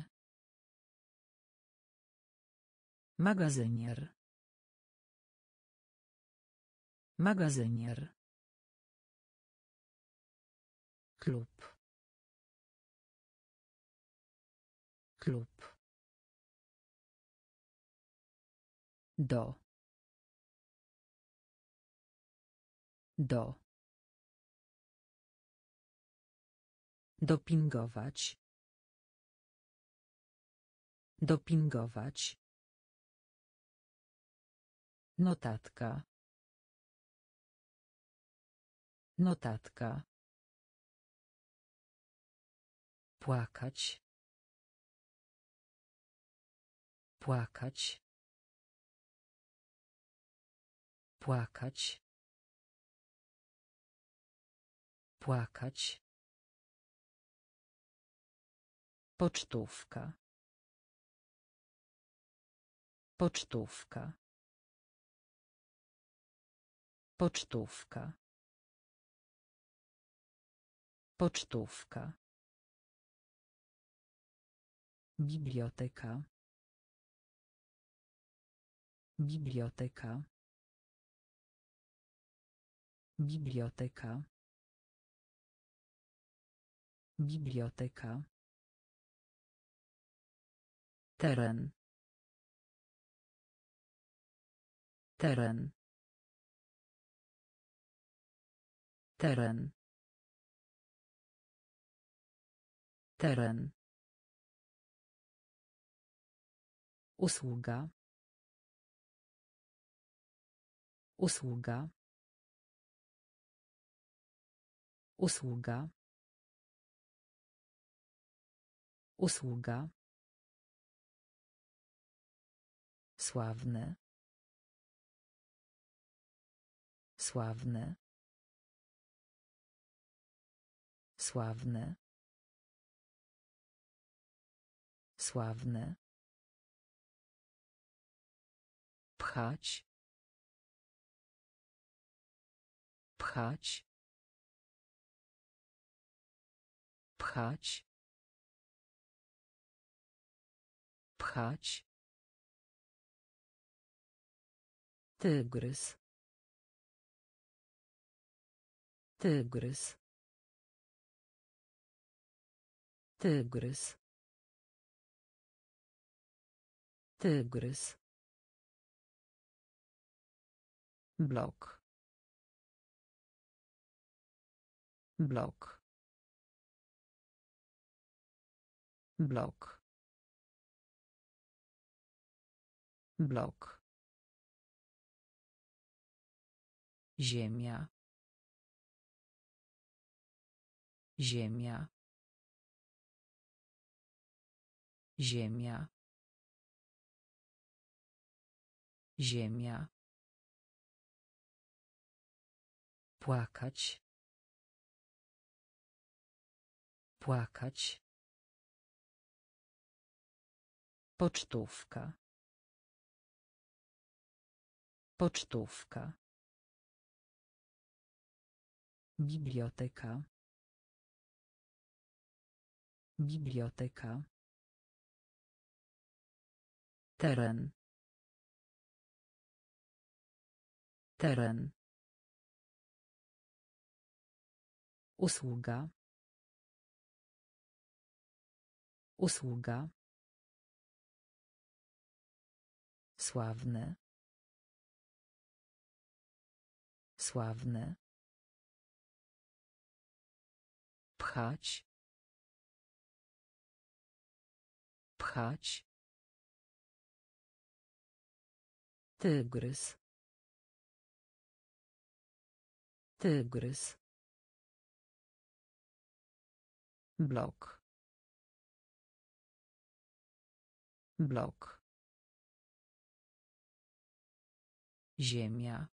Magazynier. Magazynier. Klub. Klub. Do. Do. Dopingować. Dopingować. Notatka. Notatka. Płakać. Płakać. Płakać. Płakać. Pocztówka. Pocztówka. Pocztówka. Pocztówka. Biblioteka. Biblioteka. Biblioteka. Biblioteka. Teren. Teren. Teren. Teren. Usługa. Usługa. Usługa. Usługa. Sławne. Sławne. Sławne. Sławne. Pchać. Pchać. Pchać. Pchać. Tygrys. Tygrys. Tygrys. Tygrys. Blok. Blok. Blok. Blok. Ziemia. Ziemia. Ziemia. Ziemia. Płakać. Płakać. Pocztówka. Pocztówka. Biblioteka. Biblioteka. Teren. Teren. Usługa. Usługa. Sławne. Sławne. Pchać. Pchać. Tygrys. Tygrys. Blok. Blok. Ziemia.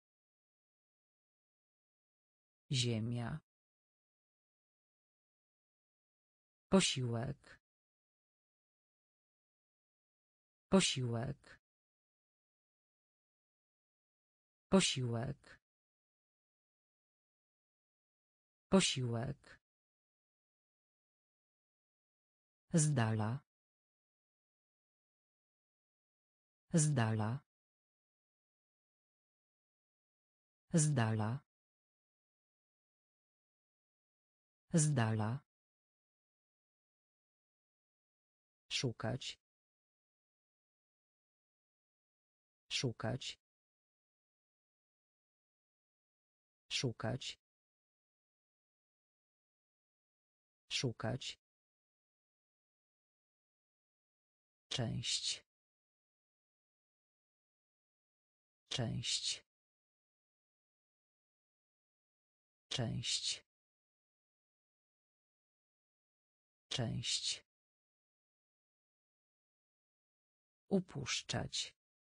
Ziemia. Posiłek. Posiłek. Posiłek. Posiłek. Z dala. Z dala. Z dala. Z dala. Szukać. Szukać. Szukać. Szukać. Część. Część. Część. Część. Upuszczać.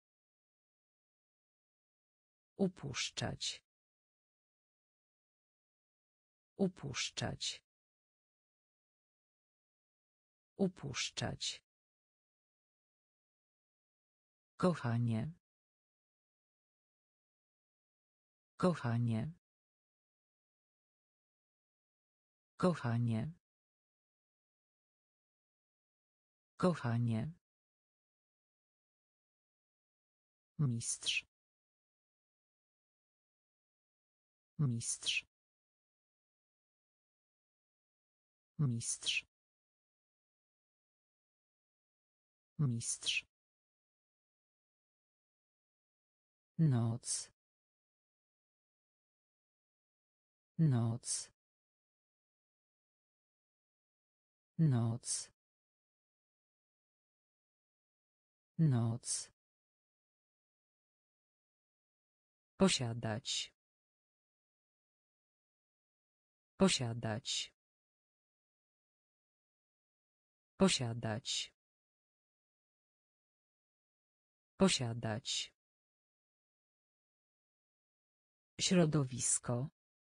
Upuszczać. Upuszczać. Upuszczać. Kochanie. Kochanie. Kochanie. Kochanie. Mistrz. Mistrz. Mistrz. Mistrz. Noc. Noc. Noc. Noc. Posiadać. Posiadać. Posiadać. Posiadać. Środowisko.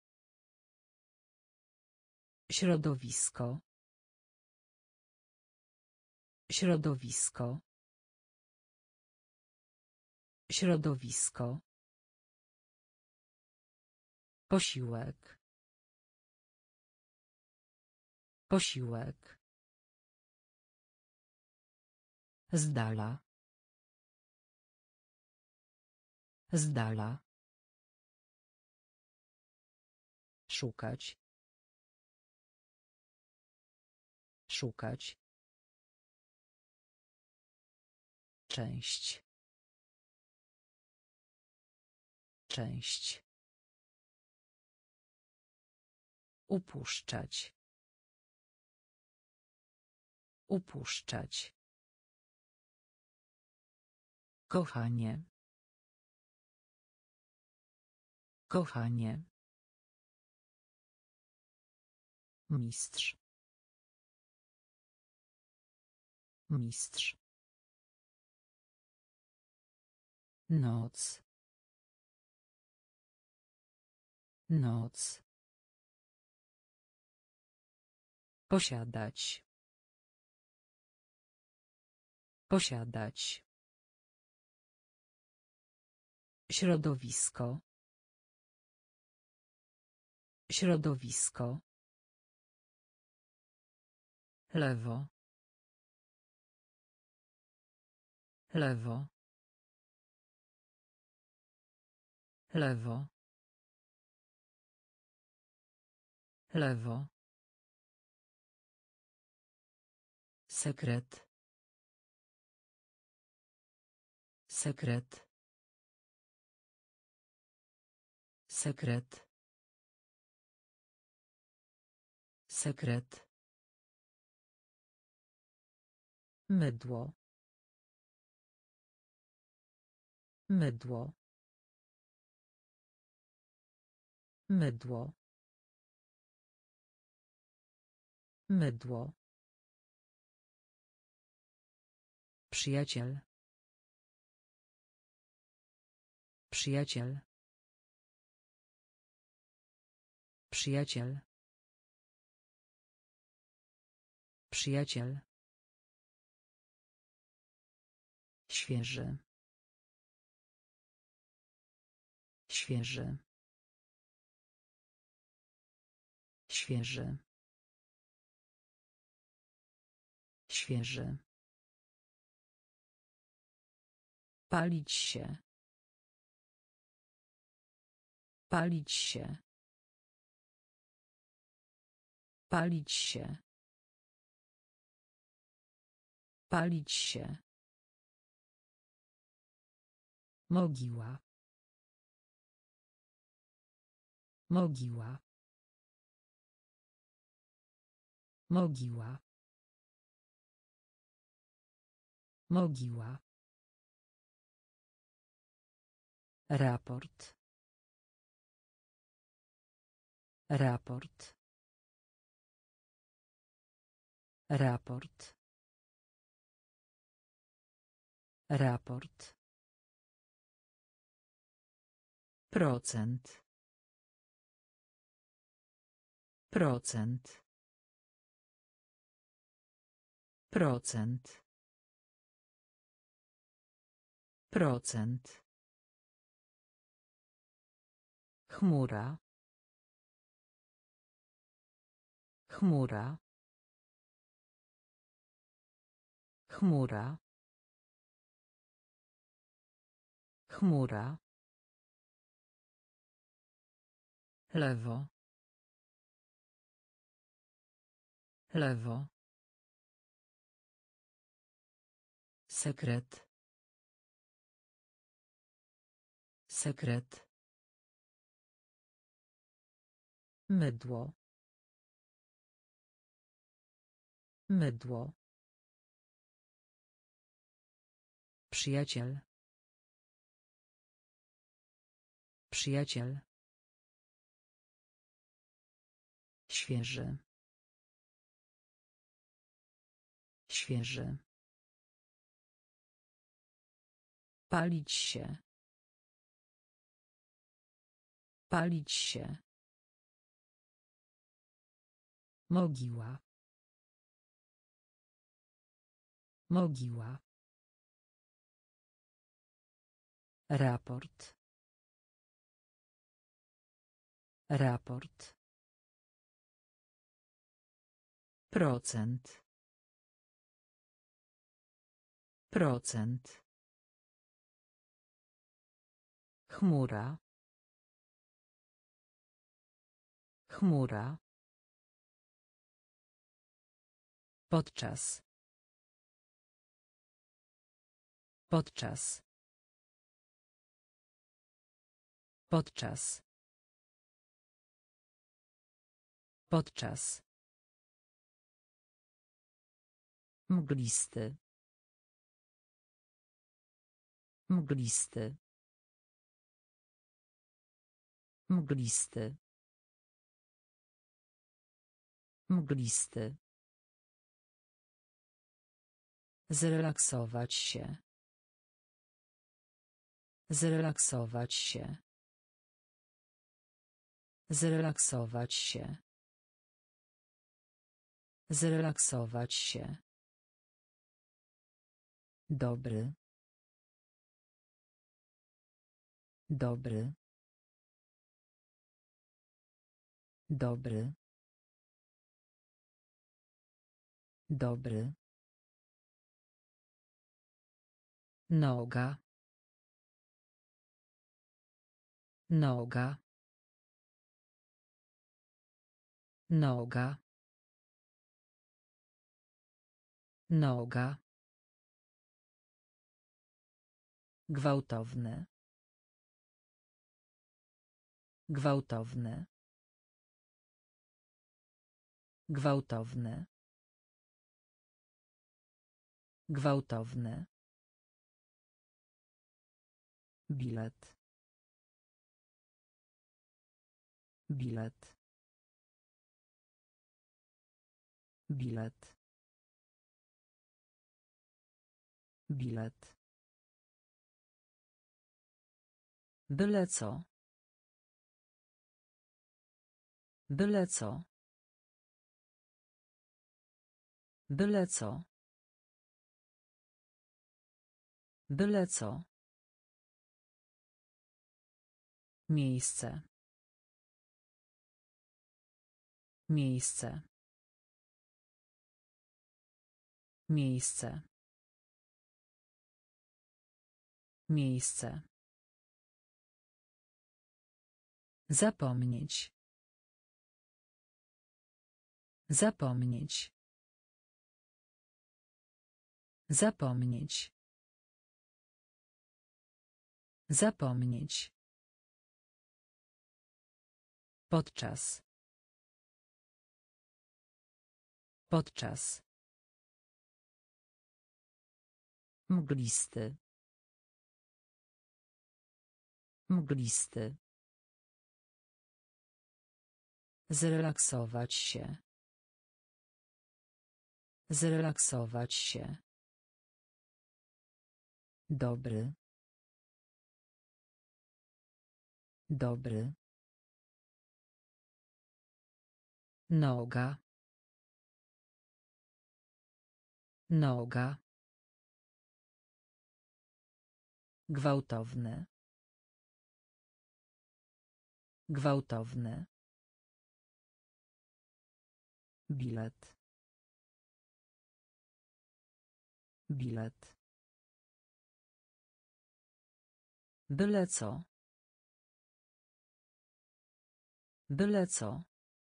Środowisko. Środowisko. Środowisko. Posiłek. Posiłek. Z dala. Z dala. Szukać. Szukać. Część. Część. Upuszczać. Upuszczać. Kochanie. Kochanie. Mistrz. Mistrz. Noc. Noc. Posiadać. Posiadać. Środowisko. Środowisko. Lewo. Lewo. Lewo. Lewo. Sekret. Sekret. Sekret. Sekret. Mydło. Mydło. Mydło. Mydło. Przyjaciel. Przyjaciel. Przyjaciel. Przyjaciel. Świeży. Świeży. Świeży. Świeży. Palić się. Palić się. Palić się. Palić się. Mogiła. Mogiła. Mogiła. Mogiła. Raport. Raport. Raport. Raport. Procent. Procent. Procent. Procent. Chmura. Chmura. Chmura. Chmura. Lewo. Lewo. Sekret. Sekret. Mydło. Mydło. Przyjaciel. Przyjaciel. Świeży. Świeży. Palić się. Palić się. Mogiła. Mogiła. Raport. Raport. Procent. Procent. Chmura. Chmura. Podczas. Podczas. Podczas. Podczas. Mglisty. Mglisty. Mglisty. Mglisty. Zrelaksować się. Zrelaksować się. Zrelaksować się. Zrelaksować się. Dobry. Dobry. Dobry. Dobry. Noga. Noga. Noga. Noga. Gwałtowny. Gwałtowny. Gwałtowny. Gwałtowny. Bilet. Bilet. Bilet. Bilet. Byle co. Byle co. Byle co. Byle co. Miejsce. Miejsce. Miejsce. Miejsce. Zapomnieć. Zapomnieć. Zapomnieć. Zapomnieć. Podczas. Podczas. Mglisty. Mglisty. Zrelaksować się. Zrelaksować się. Dobry. Dobry. Noga. Noga. Gwałtowny. Gwałtowny. Bilet. Bilet. Byle co. Byle co.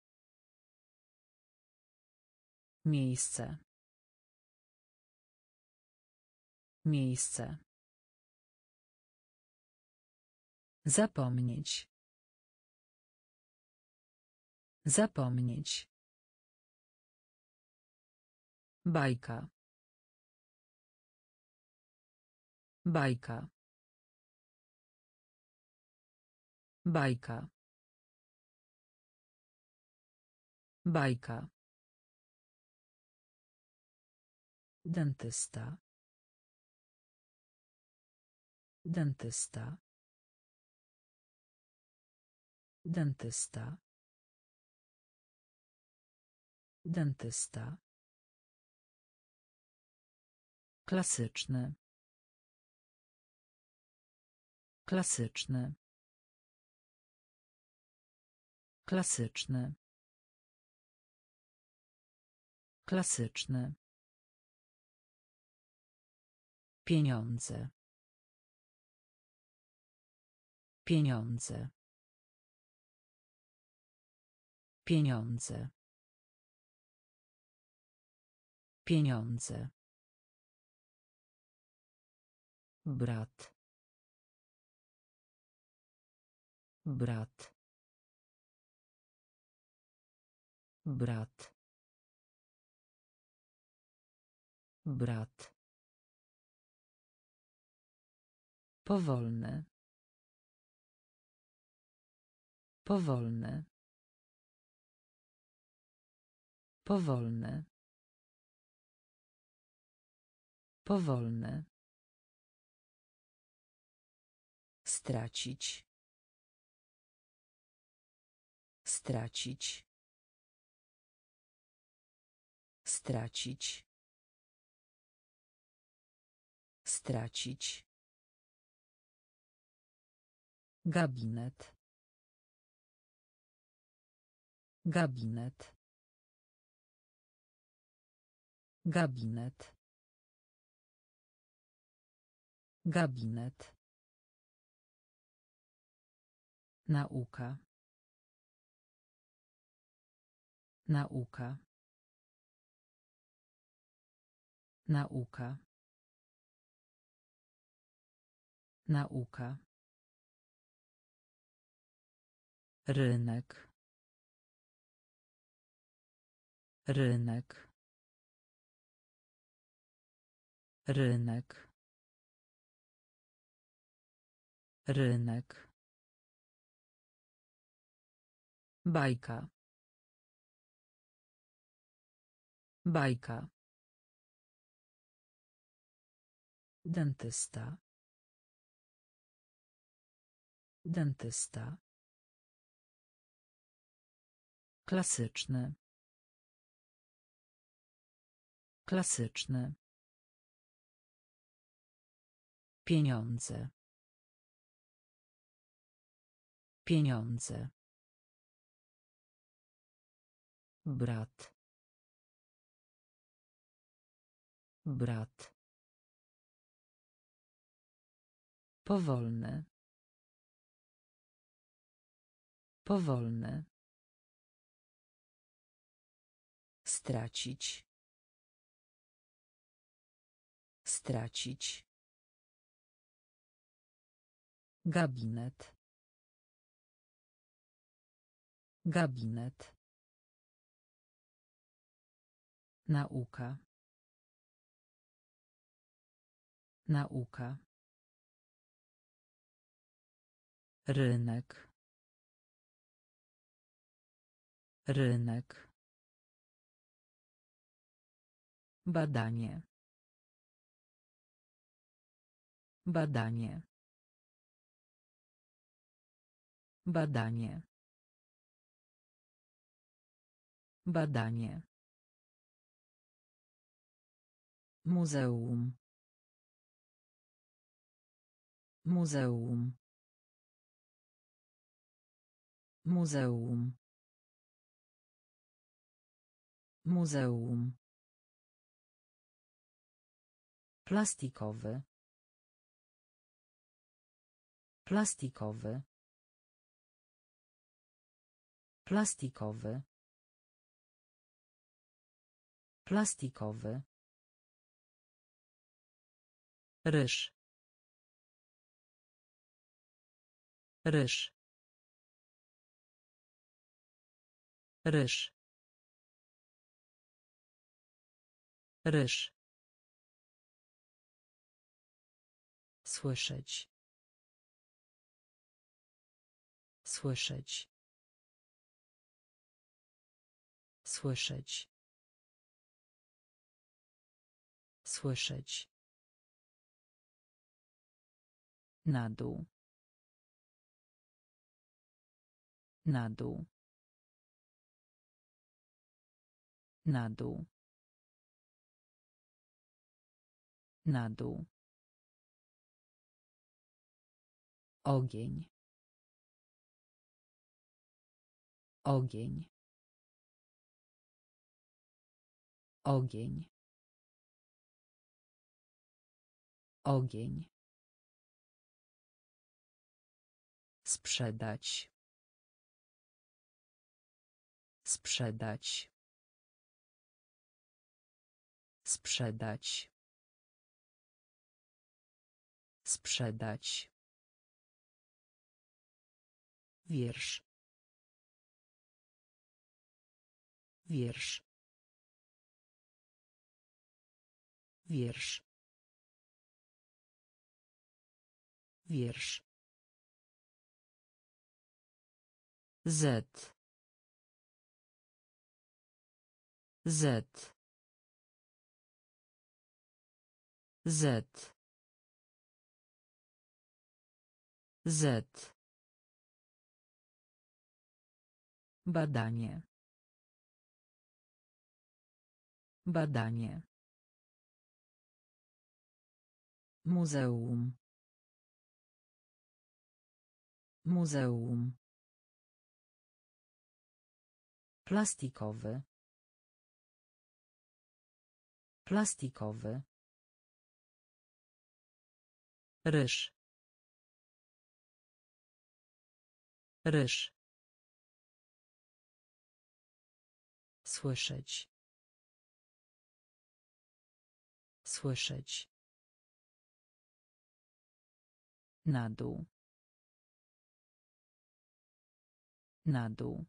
Miejsce. Miejsce. Zapomnieć. Zapomnieć. Bajka. Bajka. Bajka. Bajka. Dentysta. Dentysta. Dentysta. Dentysta. Klasyczny. Klasyczny. Klasyczny. Klasyczny. Pieniądze. Pieniądze. Pieniądze. Pieniądze. Brat. Brat. Brat. Brat. Powolny. Powolny. Powolny. Powolny. Stracić. Stracić. Stracić. Stracić. Gabinet. Gabinet. Gabinet. Gabinet. Nauka. Nauka. Nauka. Nauka. Rynek. Rynek. Rynek. Rynek. Bajka. Bajka. Dentysta. Dentysta. Klasyczny. Klasyczny. Pieniądze. Pieniądze. Brat. Brat. Powolny. Powolny. Stracić. Stracić. Gabinet. Gabinet. Nauka. Nauka. Rynek. Rynek. Badanie. Badanie. Badanie. Badanie. Muzeum. Muzeum. Muzeum. Muzeum. Plastikowy. Plastikowy. Plastikowy. Plastikowy. Ryż. Ryż. Ryż. Ryż. Słyszeć. Słyszeć. Słyszeć. Słyszeć. Na dół. Na dół. Na dół. Na dół. Ogień. Ogień. Ogień. Ogień. Sprzedać. Sprzedać. Sprzedać. Sprzedać. Wiersz. Wiersz. Wiersz. Wiersz. Z. Z. Z. Z. Badanie. Badanie. Muzeum. Muzeum. Plastikowy. Plastikowy. Ryż. Ryż. Słyszeć. Słyszeć. Na dół. Na dół.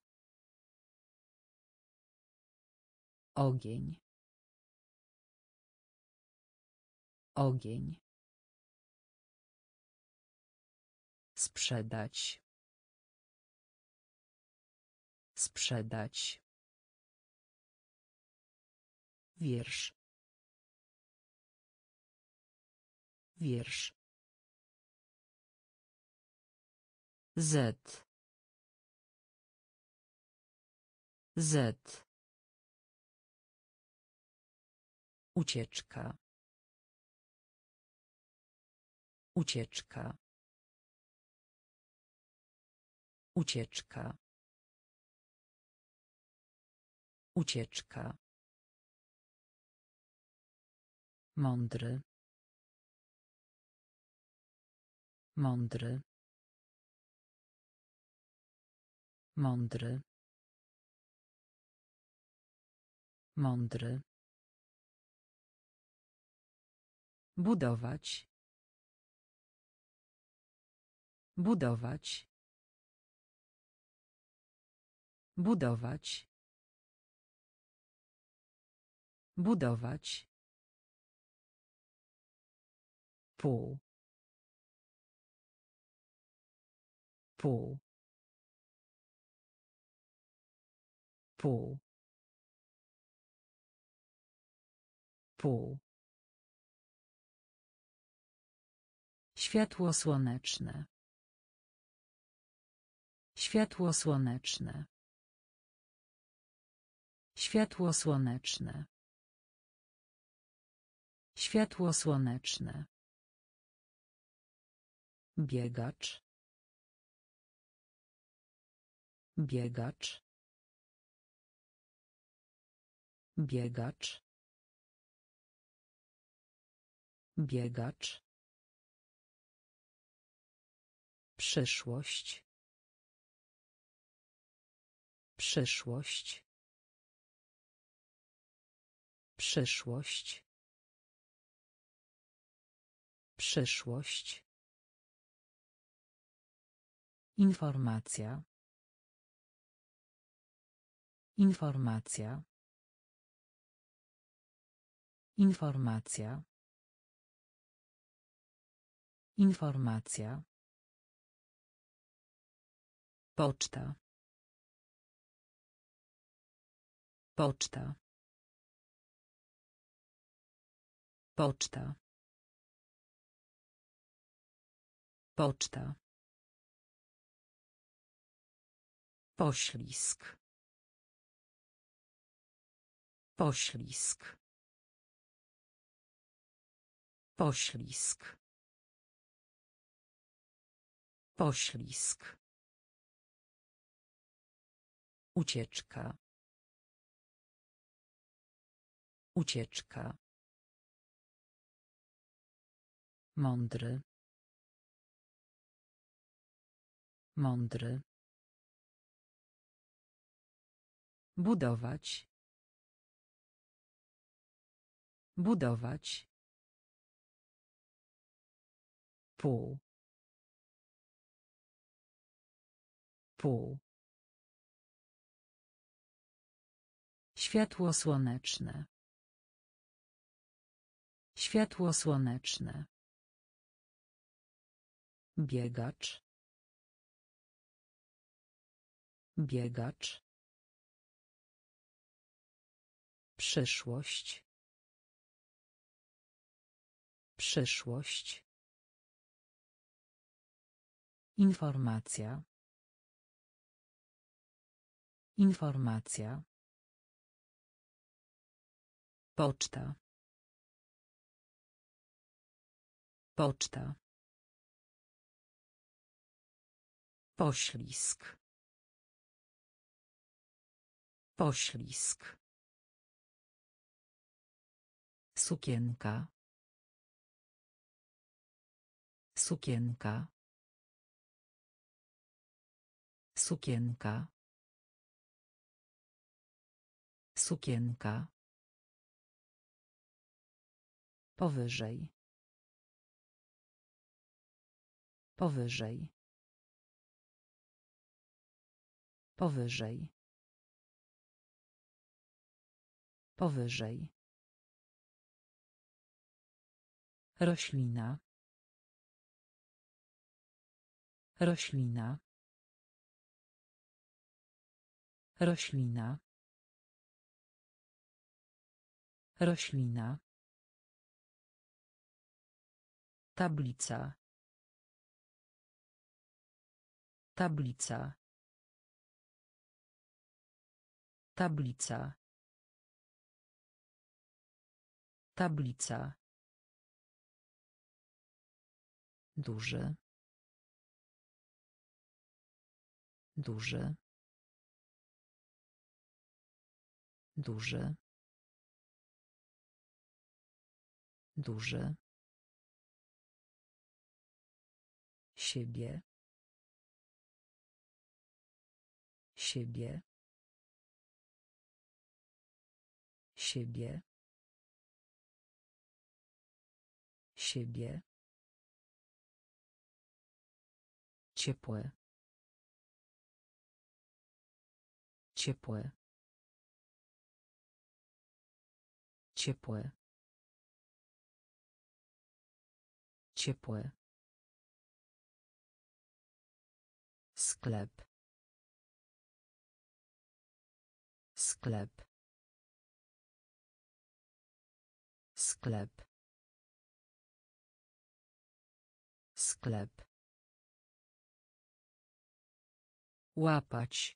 Ogień. Ogień. Sprzedać. Sprzedać. Wiersz. Wiersz. Z. Z. Ucieczka. Ucieczka. Ucieczka. Ucieczka. Mądry. Mądry. Mądry. Mądry. Budować. Budować. Budować. Budować. Pół. Pół. Pół. Pół. Światło słoneczne. Światło słoneczne. Światło słoneczne. Światło słoneczne. Biegacz. Biegacz. Biegacz. Biegacz. Przyszłość. Przyszłość. Przyszłość. Przyszłość. Informacja. Informacja. Informacja. Informacja. Poczta. Poczta. Poczta. Poczta. Poślizg. Poślizg. Poślizg. Poślizg. Ucieczka. Ucieczka. Mądry. Mądry. Budować. Budować. Pół. Pół. Światło słoneczne. Światło słoneczne. Biegacz. Biegacz. Przyszłość. Przyszłość. Informacja. Informacja. Poczta. Poczta. Poślizg. Poślizg. Sukienka. Sukienka. Sukienka. Sukienka. Powyżej. Powyżej. Powyżej. Powyżej. Roślina. Roślina. Roślina. Roślina. Tablica. Tablica. Tablica. Tablica. Duży. Duży. Duży. Duży. Siebie. Siebie. Siebie. Siebie. Ciepłe. Ciepłe. Ciepłe. Ciepłe. Sklep. Sklep. Sklep. Sklep. Łapać.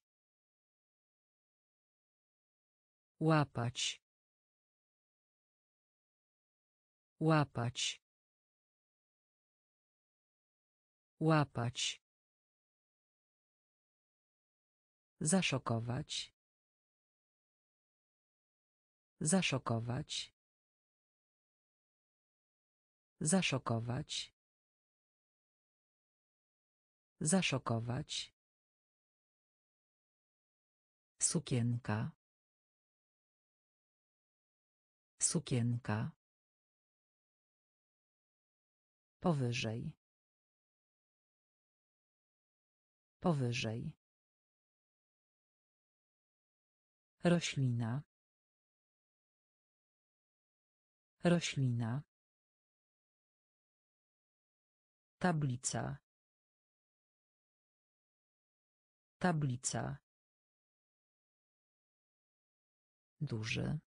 Łapać. Łapać. Łapać. Zaszokować. Zaszokować. Zaszokować. Zaszokować. Sukienka. Sukienka. Powyżej. Powyżej. Roślina. Roślina. Tablica. Tablica. Duży.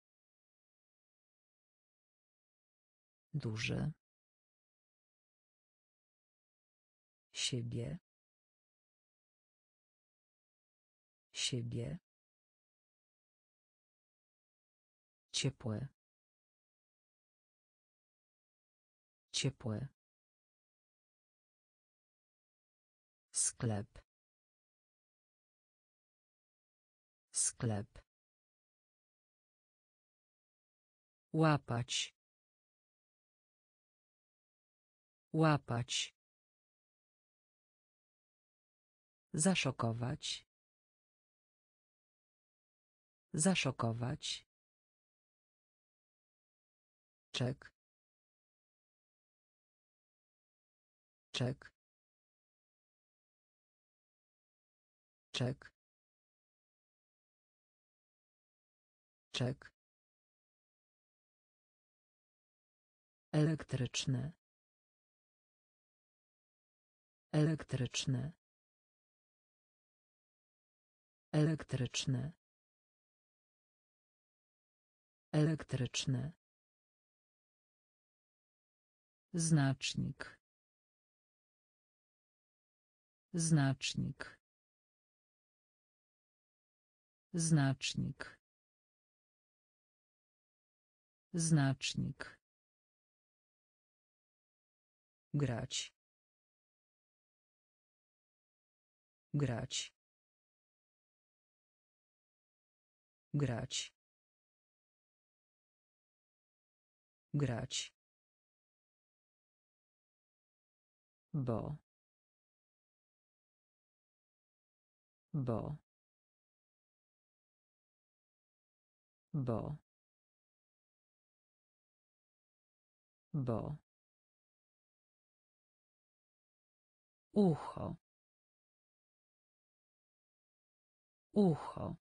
Duży. Siebie. Siebie. Ciepłe. Ciepłe. Sklep. Sklep. Łapać. Łapać. Zaszokować. Zaszokować. Czek. Czek. Czek. Czek. Elektryczny. Elektryczny. Elektryczny. Elektryczny. Znacznik. Znacznik. Znacznik. Znacznik. Grać. Grać. Grać. Grać. Bo. Bo. Bo. Bo. Ucho. Ucho.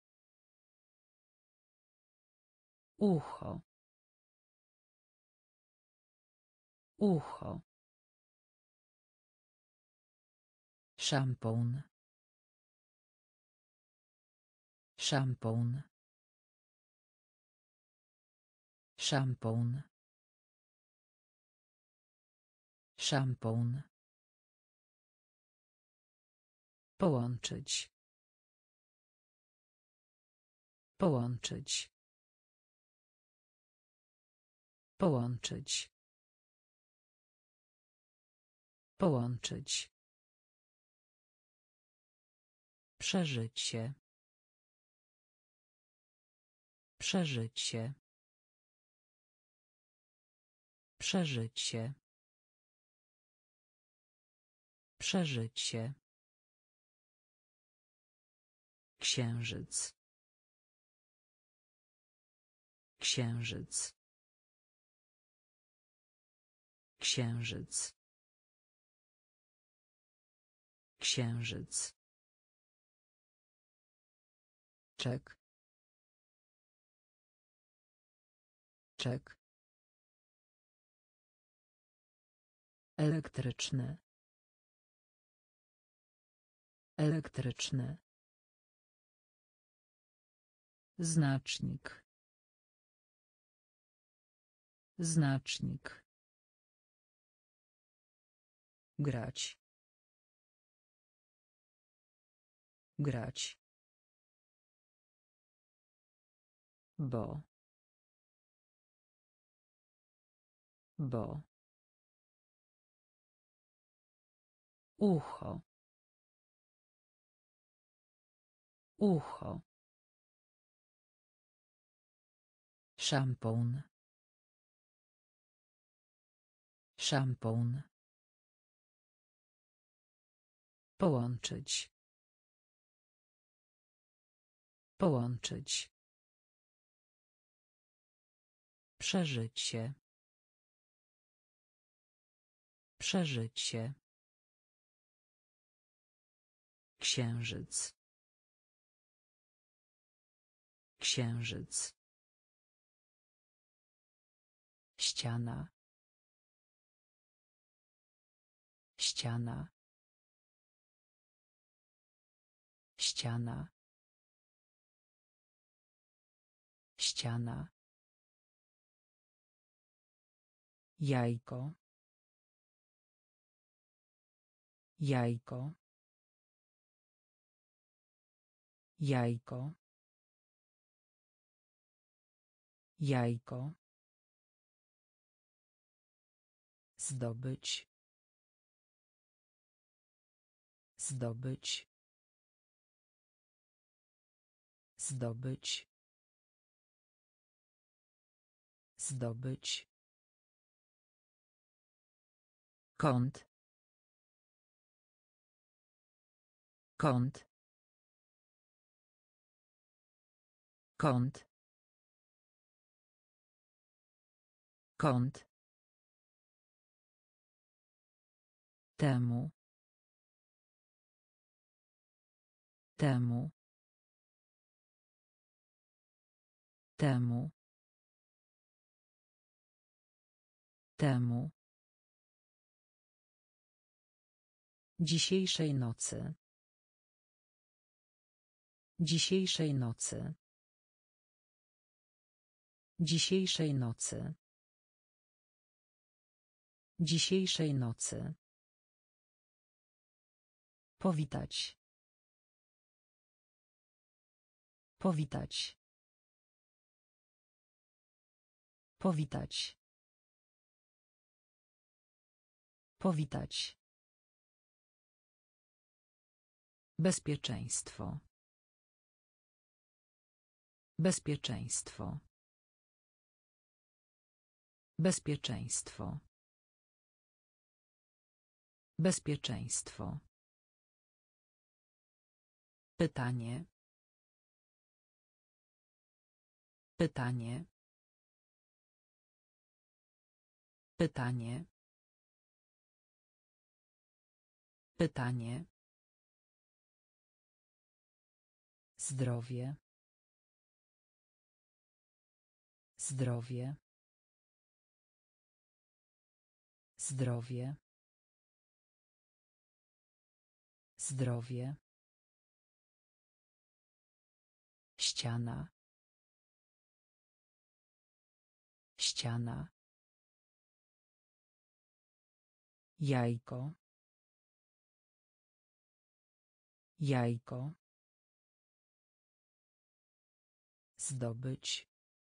Ucho. Ucho. Szampon. Szampon. Szampon. Szampon. Połączyć. Połączyć. Połączyć. Połączyć. Przeżycie. Przeżycie. Przeżycie. Przeżycie. Księżyc. Księżyc. Księżyc. Księżyc. Czek. Czek. Elektryczny. Elektryczny. Znacznik. Znacznik. Grać. Grać. Bo. Bo. Ucho. Ucho. Szampon. Szampon. Połączyć. Połączyć. Przeżycie. Przeżycie. Księżyc. Księżyc. Ściana. Ściana. Ściana. Ściana. Jajko. Jajko. Jajko. Jajko. Zdobyć. Zdobyć. Zdobyć. Zdobyć. Kąt. Kąt. Kąt. Kąt. Temu. Temu. Temu. Temu. Dzisiejszej nocy. Dzisiejszej nocy. Dzisiejszej nocy. Dzisiejszej nocy. Powitać. Powitać. Powitać. Powitać. Bezpieczeństwo. Bezpieczeństwo. Bezpieczeństwo. Bezpieczeństwo. Pytanie. Pytanie. Pytanie. Pytanie. Zdrowie. Zdrowie. Zdrowie. Zdrowie. Ściana. Ściana. Jajko. Jajko. Zdobyć.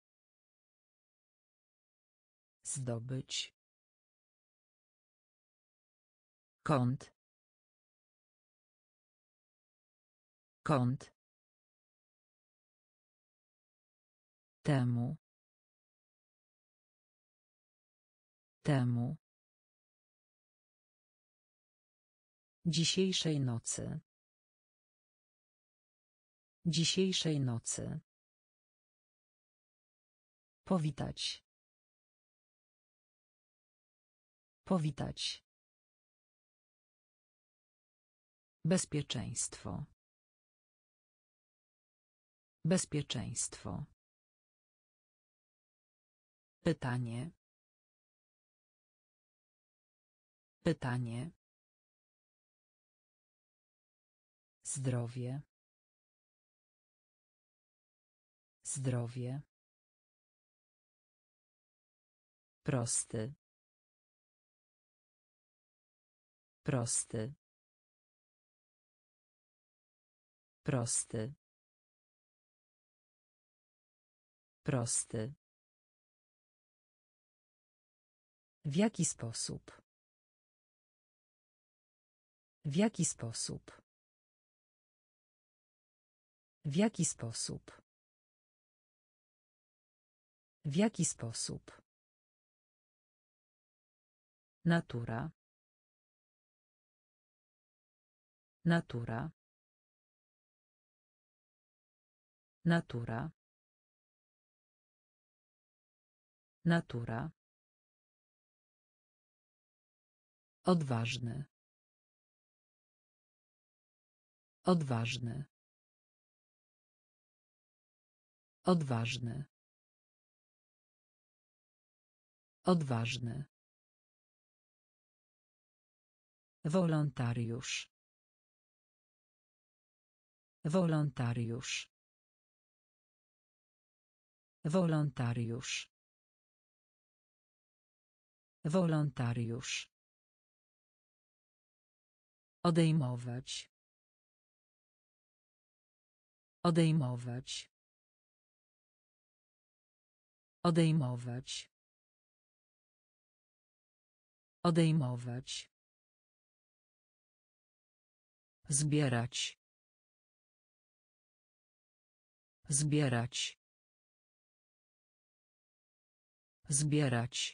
Zdobyć. Kąt. Kąt. Temu. Temu. Dzisiejszej nocy. Dzisiejszej nocy. Powitać. Powitać. Bezpieczeństwo. Bezpieczeństwo. Pytanie. Pytanie. Zdrowie. Zdrowie. Prosty. Prosty. Prosty. Prosty. W jaki sposób? W jaki sposób? W jaki sposób? W jaki sposób? Natura. Natura. Natura. Natura. Odważny. Odważny. Odważny. Odważny. Wolontariusz. Wolontariusz. Wolontariusz. Wolontariusz. Odejmować. Odejmować. Odejmować. Odejmować. Zbierać. Zbierać. Zbierać.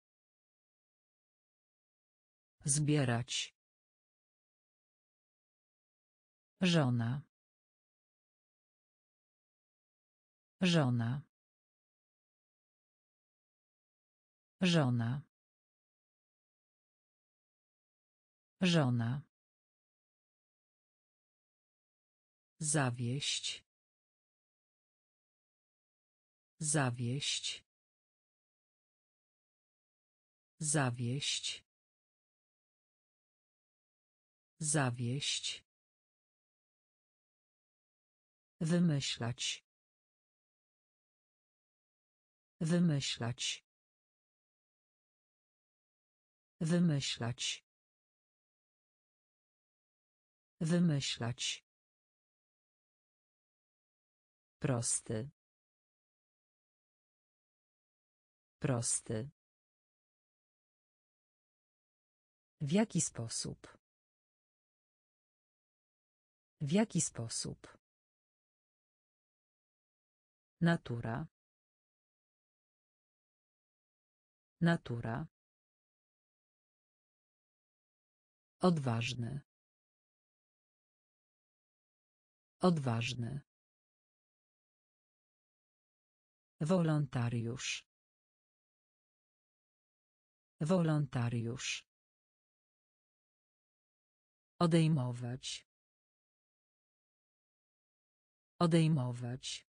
Zbierać. Żona. Żona. Żona. Żona. Zawieść. Zawieść. Zawieść. Zawieść. Wymyślać. Wymyślać. Wymyślać. Wymyślać. Prosty. Prosty. W jaki sposób? W jaki sposób? Natura. Natura. Odważny. Odważny. Wolontariusz. Wolontariusz. Odejmować. Odejmować.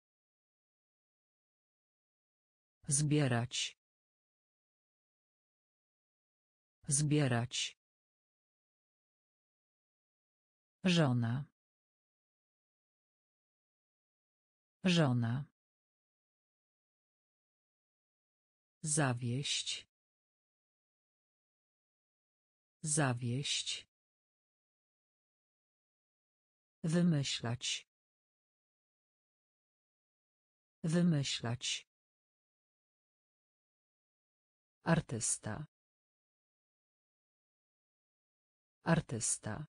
Zbierać. Zbierać. Żona. Żona. Zawieść. Zawieść. Wymyślać. Wymyślać. Artysta. Artysta.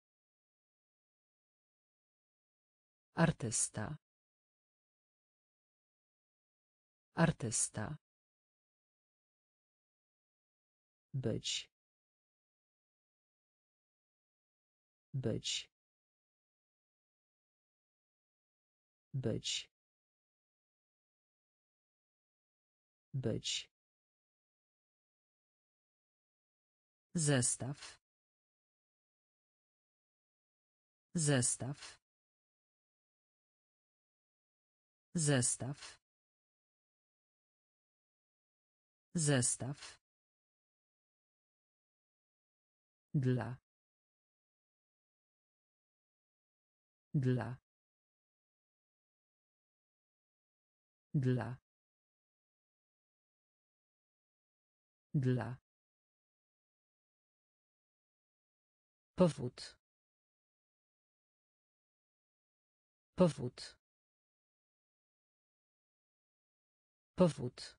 Artysta. Artysta. Być. Być. Być. Być. Zestaw. Zestaw. Zestaw. Zestaw. Dla. Dla. Dla. Dla. Powód. Powód. Powód.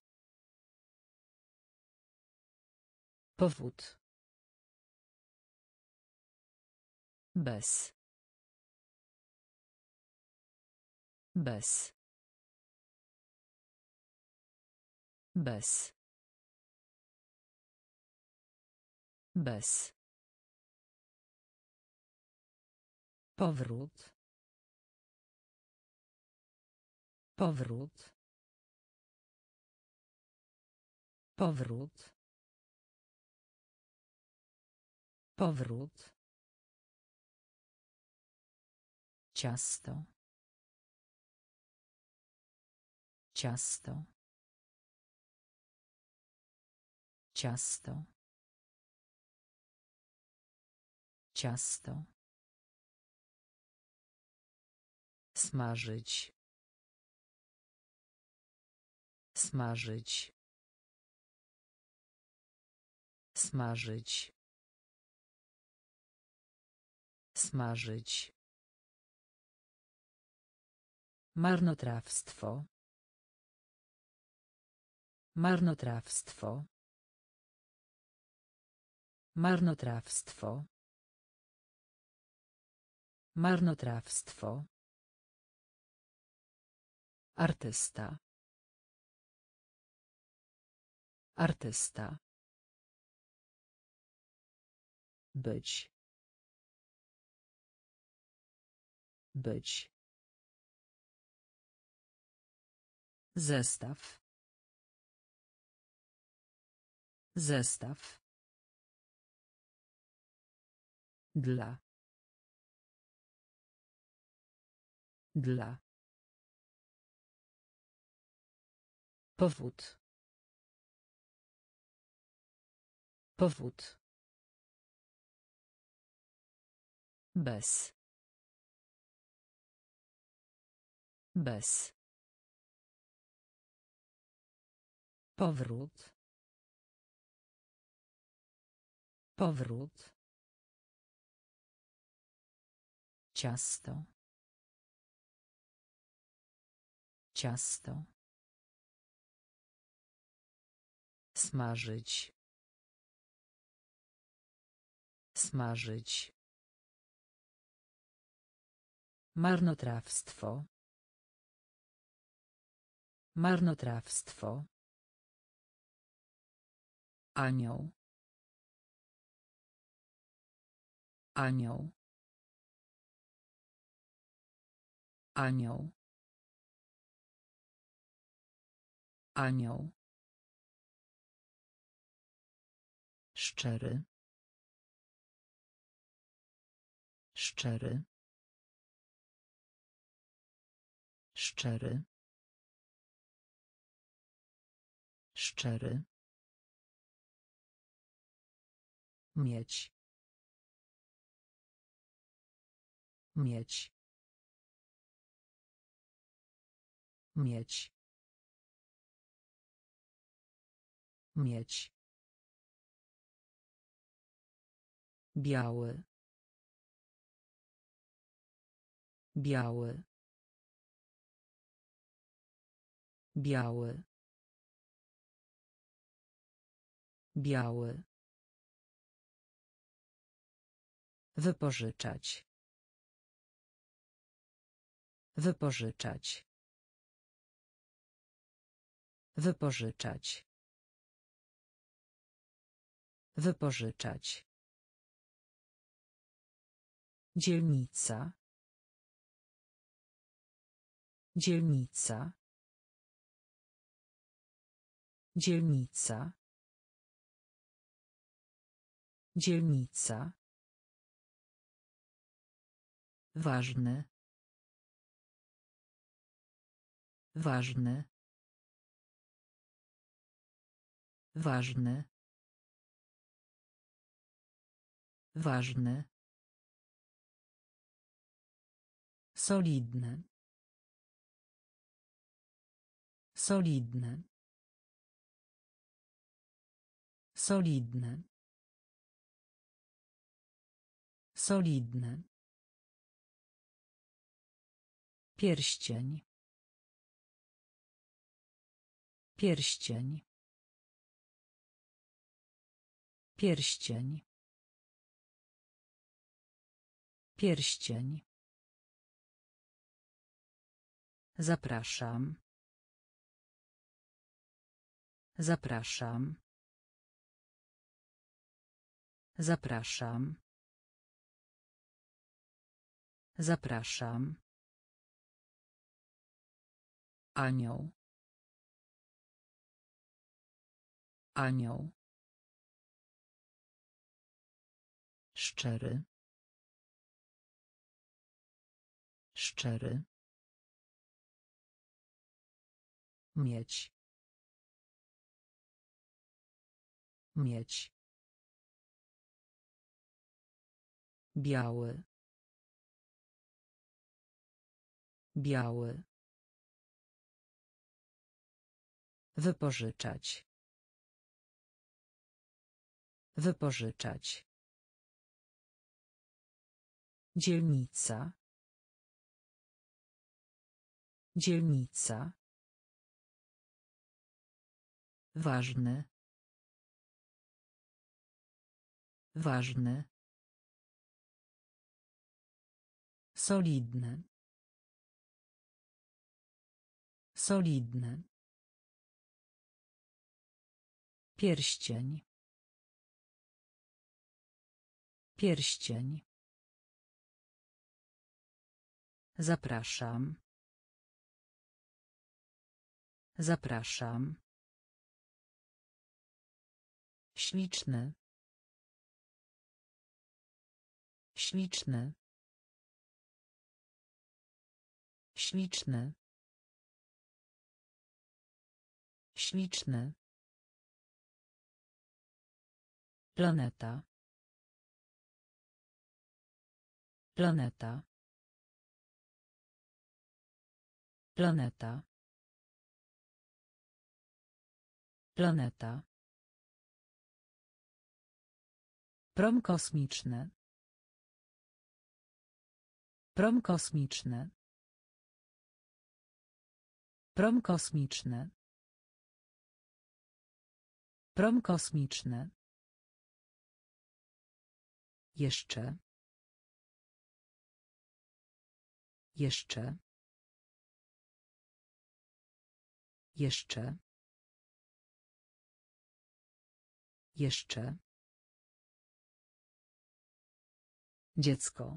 Powód. Bez. Bez. Bez. Bez. Powrót. Powrót. Powrót. Powrót. Ciasto. Ciasto. Ciasto. Ciasto. Smażyć. Smażyć. Smażyć. Smażyć. Marnotrawstwo. Marnotrawstwo. Marnotrawstwo. Marnotrawstwo. Artysta. Artysta. Być. Być. Zestaw. Zestaw. Dla. Dla. Powód. Powód. Bez. Bez. Powrót. Powrót. Ciasto. Ciasto. Smażyć. Smażyć. Marnotrawstwo. Marnotrawstwo. Anioł. Anioł. Anioł. Anioł. Szczery. Szczery. Szczery. Szczery. Mieć. Mieć. Mieć. Mieć. Biały. Biały. Biały. Biały. Wypożyczać. Wypożyczać. Wypożyczać. Wypożyczać. Dzielnica. Dzielnica. Dzielnica. Dzielnica. Ważny. Ważny. Ważny. Ważny. Solidny. Solidny. Solidny. Solidny. Pierścień. Pierścień. Pierścień. Pierścień. Zapraszam. Zapraszam. Zapraszam. Zapraszam. Anioł. Anioł. Szczery. Szczery. Mieć. Mieć. Biały. Biały. Wypożyczać. Wypożyczać. Dzielnica. Dzielnica. Ważny. Ważny. Solidny. Solidny. Pierścień. Pierścień. Zapraszam. Zapraszam. Śliczny. Śliczny. Śliczny. Śliczny. Planeta. Planeta. Planeta. Planeta. Prom kosmiczny. Prom kosmiczny. Prom kosmiczny. Prom kosmiczny. Jeszcze. Jeszcze. Jeszcze. Jeszcze. Dziecko.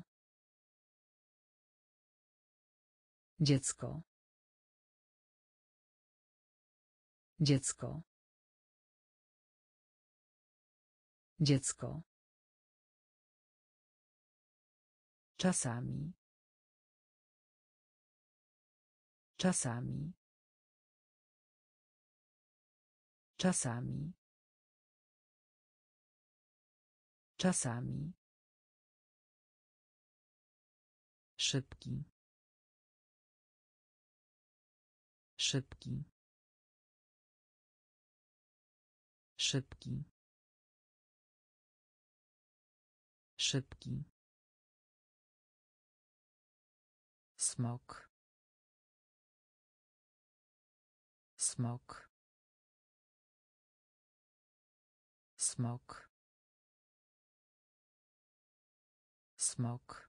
Dziecko. Dziecko. Dziecko. Czasami. Czasami. Czasami. Czasami. Szybki. Szybki. Szybki. Szybki. Smok. Smok. Smok. Smok.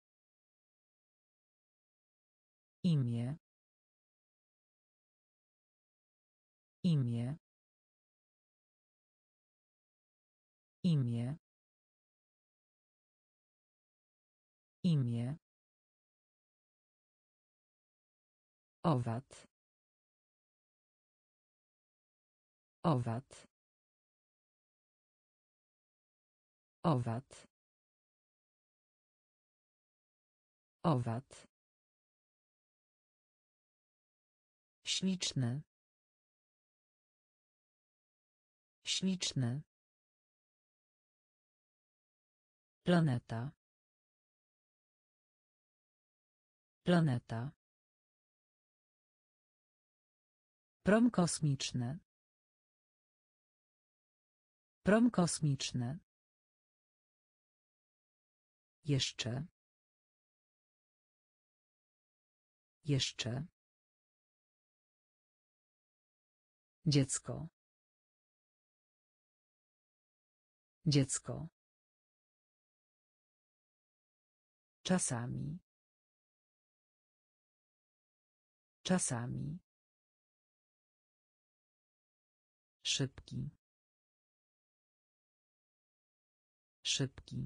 Imię. Imię. Imię. Imię. Owad. Owad. Owad. Owad. Śliczny. Śliczny. Planeta. Planeta. Prom kosmiczny. Prom kosmiczny. Jeszcze. Jeszcze. Dziecko. Dziecko. Czasami. Czasami. Szybki. Szybki.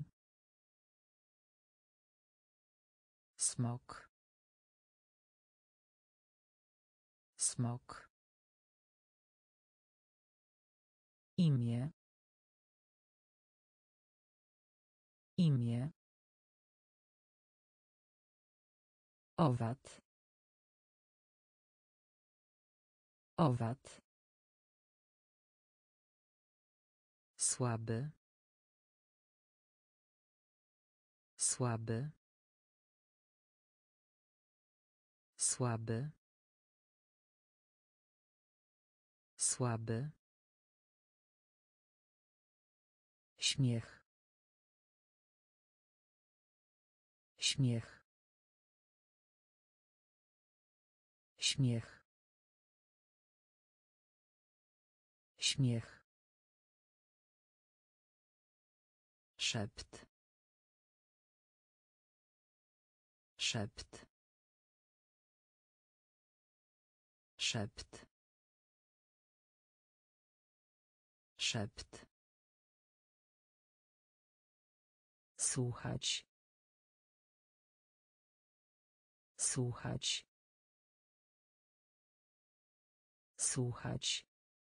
Smok. Smok. Imię. Imię. Owad. Owad. Słaby. Słaby. Słaby. Słaby. Śmiech. Śmiech. Śmiech. Śmiech. Szept. Szept. Szept. Szept. Słuchać. Słuchać. Słuchać.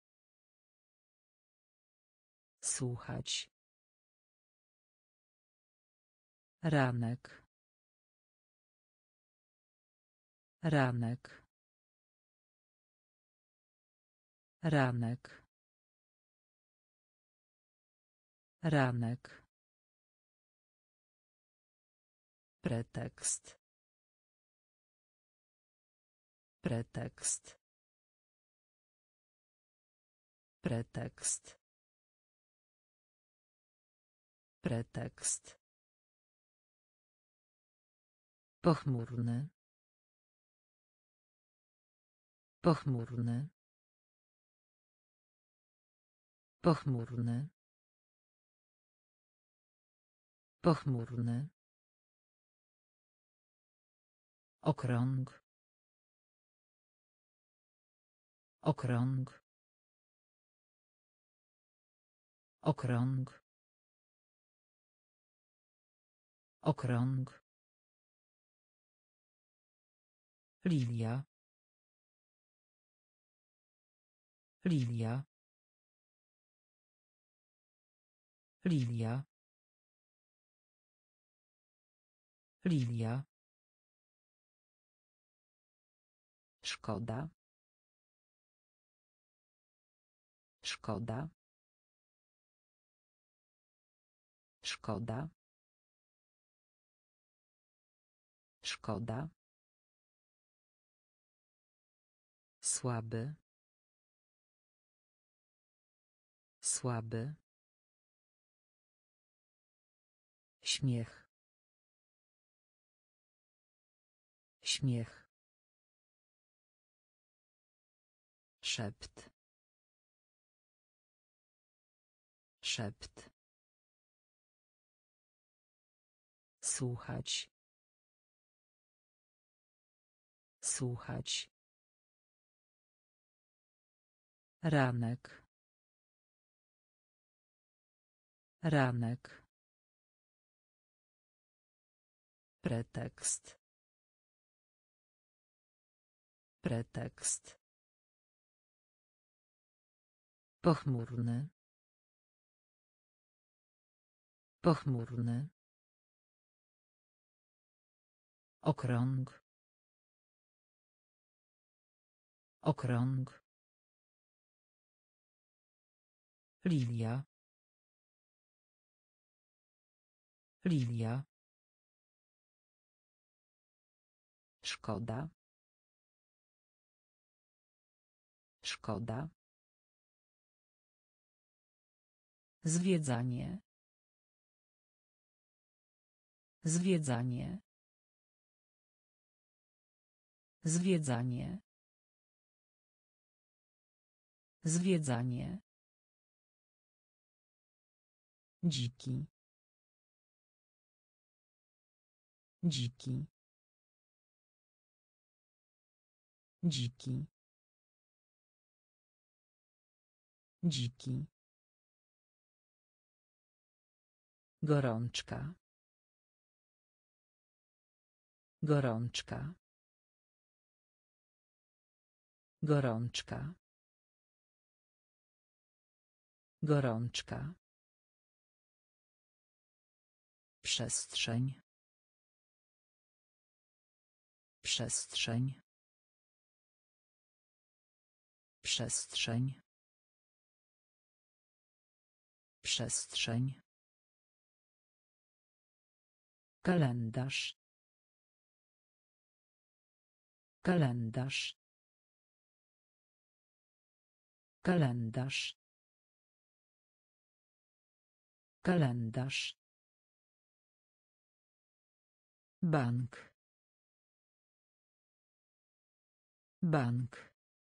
Słuchać. Ranek. Ranek. Ranek. Ranek. Pretekst. Pretekst. Pretekst. Pretekst. Pochmurny. Pochmurny. Pochmurny. Pochmurny. Okrąg. Okrąg. Okrąg. Okrąg. Lilia. Lilia. Lilia. Lilia. Szkoda. Szkoda. Szkoda. Szkoda. Słaby. Słaby. Śmiech. Śmiech. Szept. Szept. Słuchać. Słuchać. Ranek. Ranek. Pretekst. Pretekst. Pochmurny. Pochmurny. Okrąg. Okrąg. Lilia. Lilia. Szkoda. Szkoda. Zwiedzanie. Zwiedzanie. Zwiedzanie. Zwiedzanie. Dziki. Dziki. Dziki. Dziki. Gorączka. Gorączka. Gorączka. Gorączka. Przestrzeń. Przestrzeń. Przestrzeń. Przestrzeń. Kalendarz. Kalendarz. Kalendarz. Kalendarz. Bank. Bank.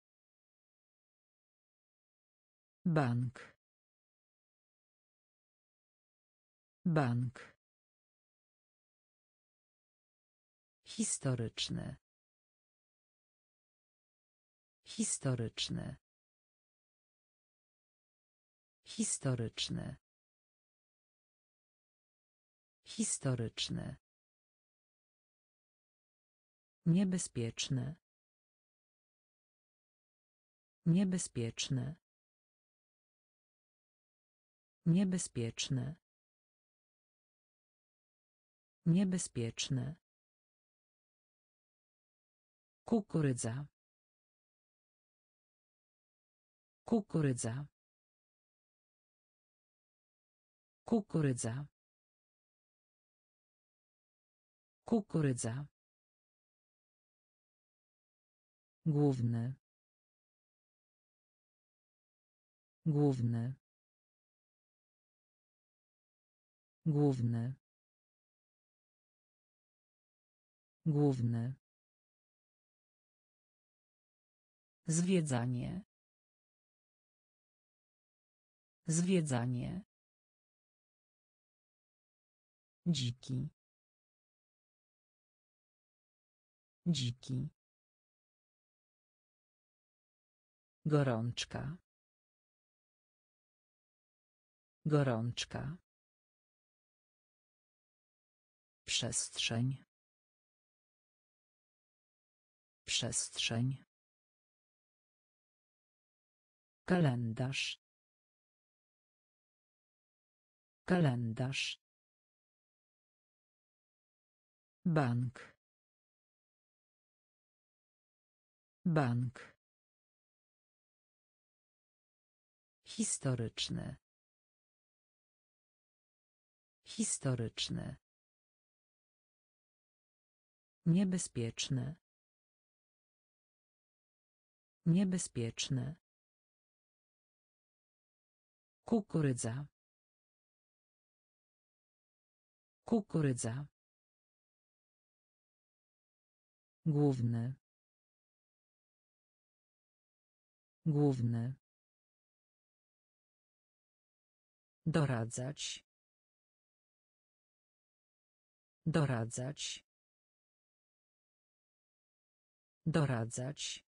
Bank. Bank. Historyczny. Historyczny. Historyczny. Historyczny. Niebezpieczny. Niebezpieczny. Niebezpieczny. Niebezpieczny. Kukurydza. Kukurydza. Kukurydza. Kukurydza. Główny. Główny. Główny. Główny. Zwiedzanie. Zwiedzanie. Dziki. Dziki. Gorączka. Gorączka. Przestrzeń. Przestrzeń. Kalendarz. Kalendarz. Bank. Bank. Historyczny. Historyczny. Niebezpieczny. Niebezpieczny. Kukurydza. Kukurydza. Główny. Główny. Doradzać. Doradzać. Doradzać.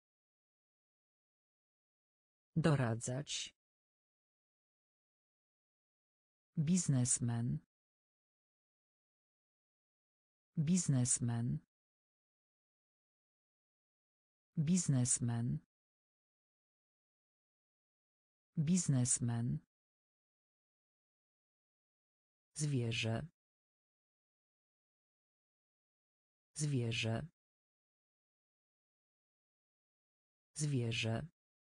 Doradzać. Biznesmen. Biznesmen. Biznesmen. Biznesmen. Zwierzę. Zwierzę. Zwierzę.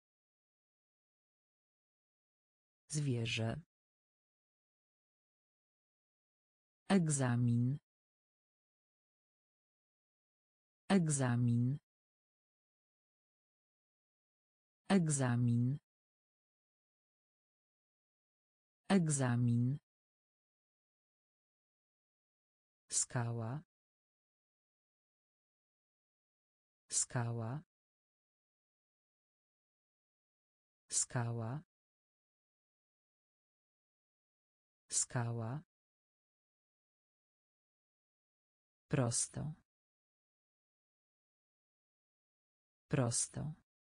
Zwierzę. Egzamin. Egzamin. Egzamin. Egzamin. Skała. Skała. Skała. Skała. Prosto. Prosto.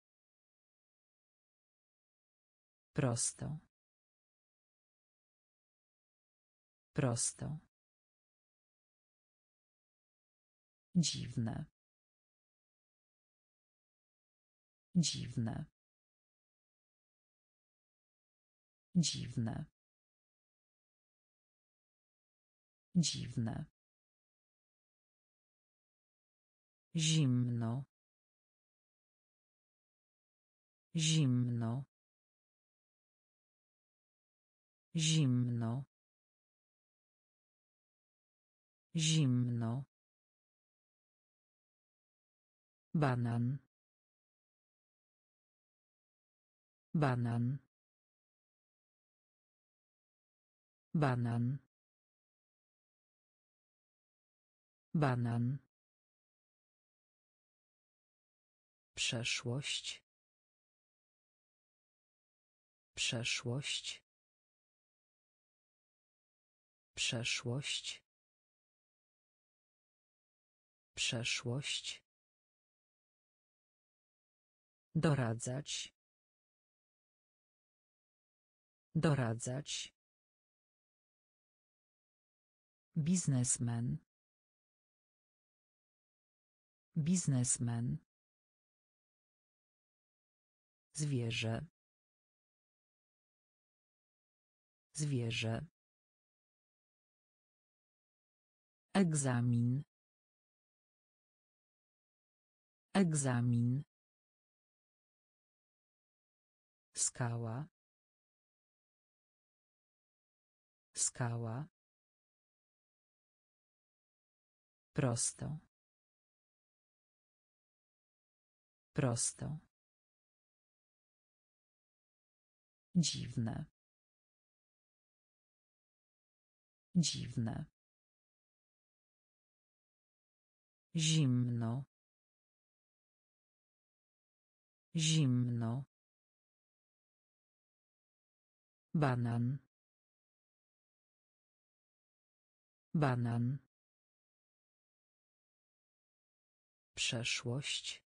Prosto. Prosto. Dziwne. Dziwne. Dziwne. Dziwne. Zimno. Zimno. Zimno. Zimno. Banan. Banan. Banan. Banan. Przeszłość. Przeszłość. Przeszłość. Przeszłość. Doradzać. Doradzać. Biznesmen. Biznesmen. Zwierzę. Zwierzę. Egzamin. Egzamin. Skała. Skała. Prosto. Prosto. Dziwne. Dziwne. Zimno. Zimno. Banan. Banan. Przeszłość.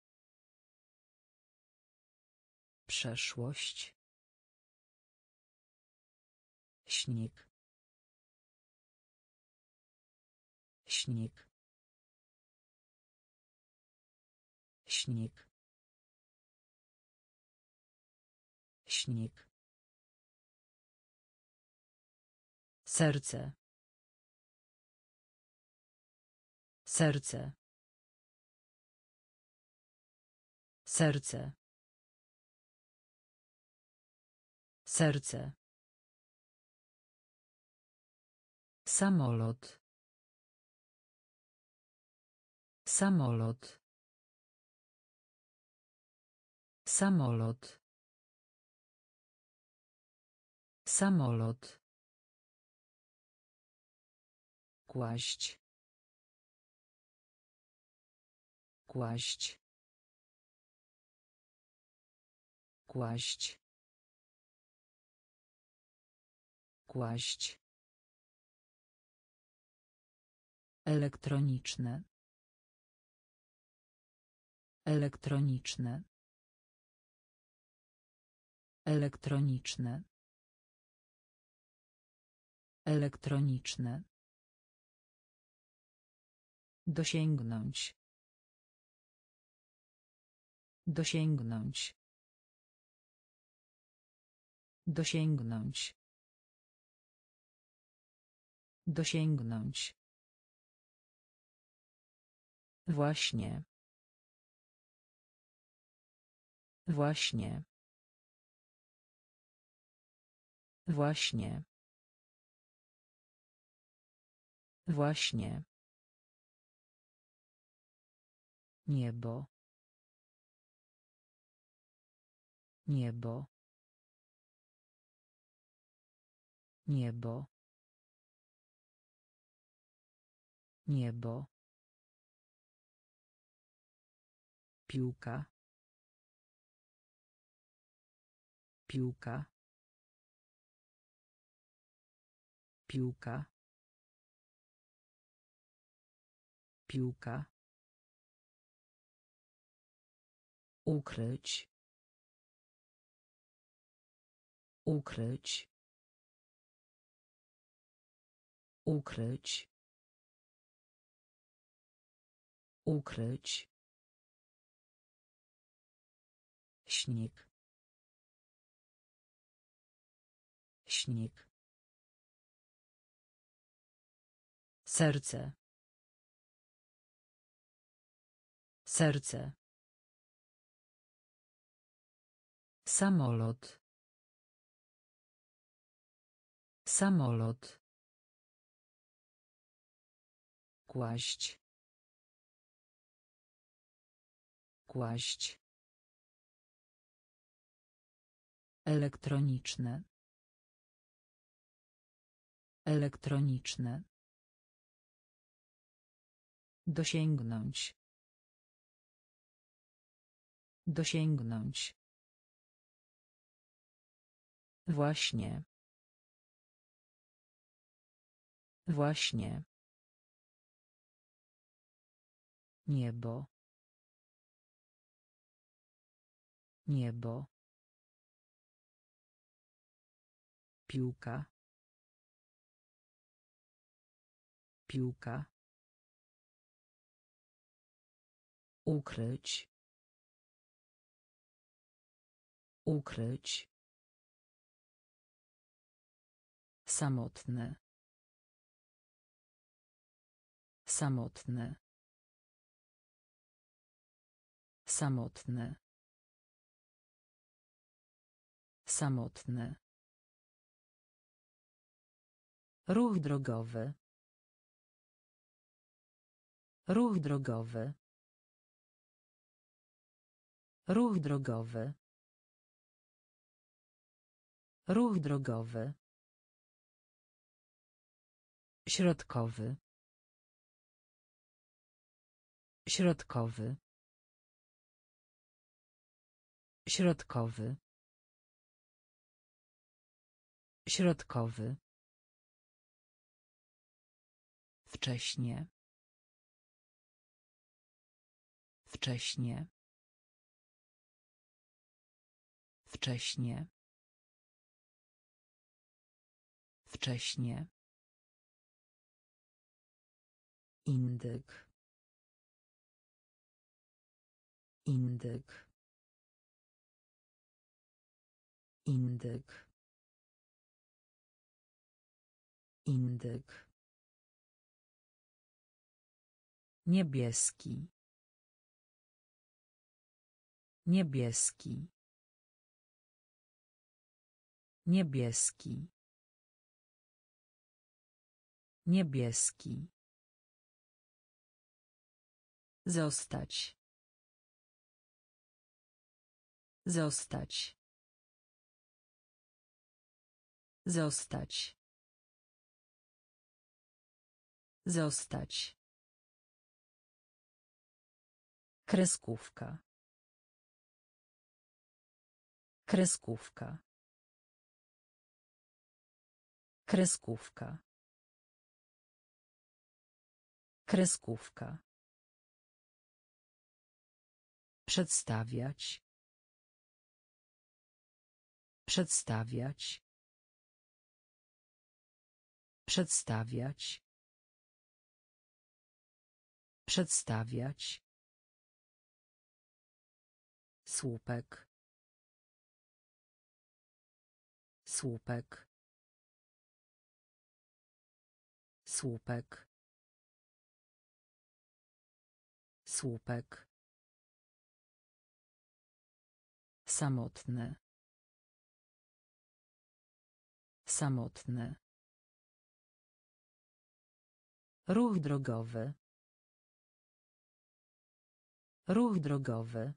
Przeszłość. Śnieg. Śnieg. Śnieg. Śnieg. Serce. Serce. Serce. Serce. Samolot. Samolot. Samolot. Samolot. Kłaść. Kłaść. Kłaść. Kłaść. Elektroniczne. Elektroniczne. Elektroniczne. Elektroniczne. Dosięgnąć. Dosięgnąć. Dosięgnąć. Dosięgnąć. Właśnie. Właśnie. Właśnie. Właśnie. Niebo. Niebo. Niebo. Niebo. Piłka. Piłka. Piłka. Piłka. Ukryć. Ukryć. Ukryć. Ukryć. Śnik. Śnik. Serce. Serce. Samolot. Samolot. Kłaść. Kłaść. Elektroniczne. Elektroniczne. Dosięgnąć. Dosięgnąć. Właśnie. Właśnie. Niebo. Niebo. Piłka. Piłka. Ukryć. Ukryć. Samotne. Samotne. Samotne. Samotne. Ruch drogowy. Ruch drogowy. Ruch drogowy. Ruch drogowy. Środkowy. Środkowy. Środkowy. Środkowy. Wcześnie. Wcześnie. Wcześnie. Wcześnie. Indyk. Indyk. Indyk. Indyk. Niebieski. Niebieski. Niebieski. Niebieski. Zostać. Zostać. Zostać. Zostać. Kreskówka. Kreskówka. Kreskówka. Kreskówka. Przedstawiać. Przedstawiać. Przedstawiać. Przedstawiać. Słupek. Słupek. Słupek. Słupek. Samotne. Samotne. Ruch drogowy. Ruch drogowy.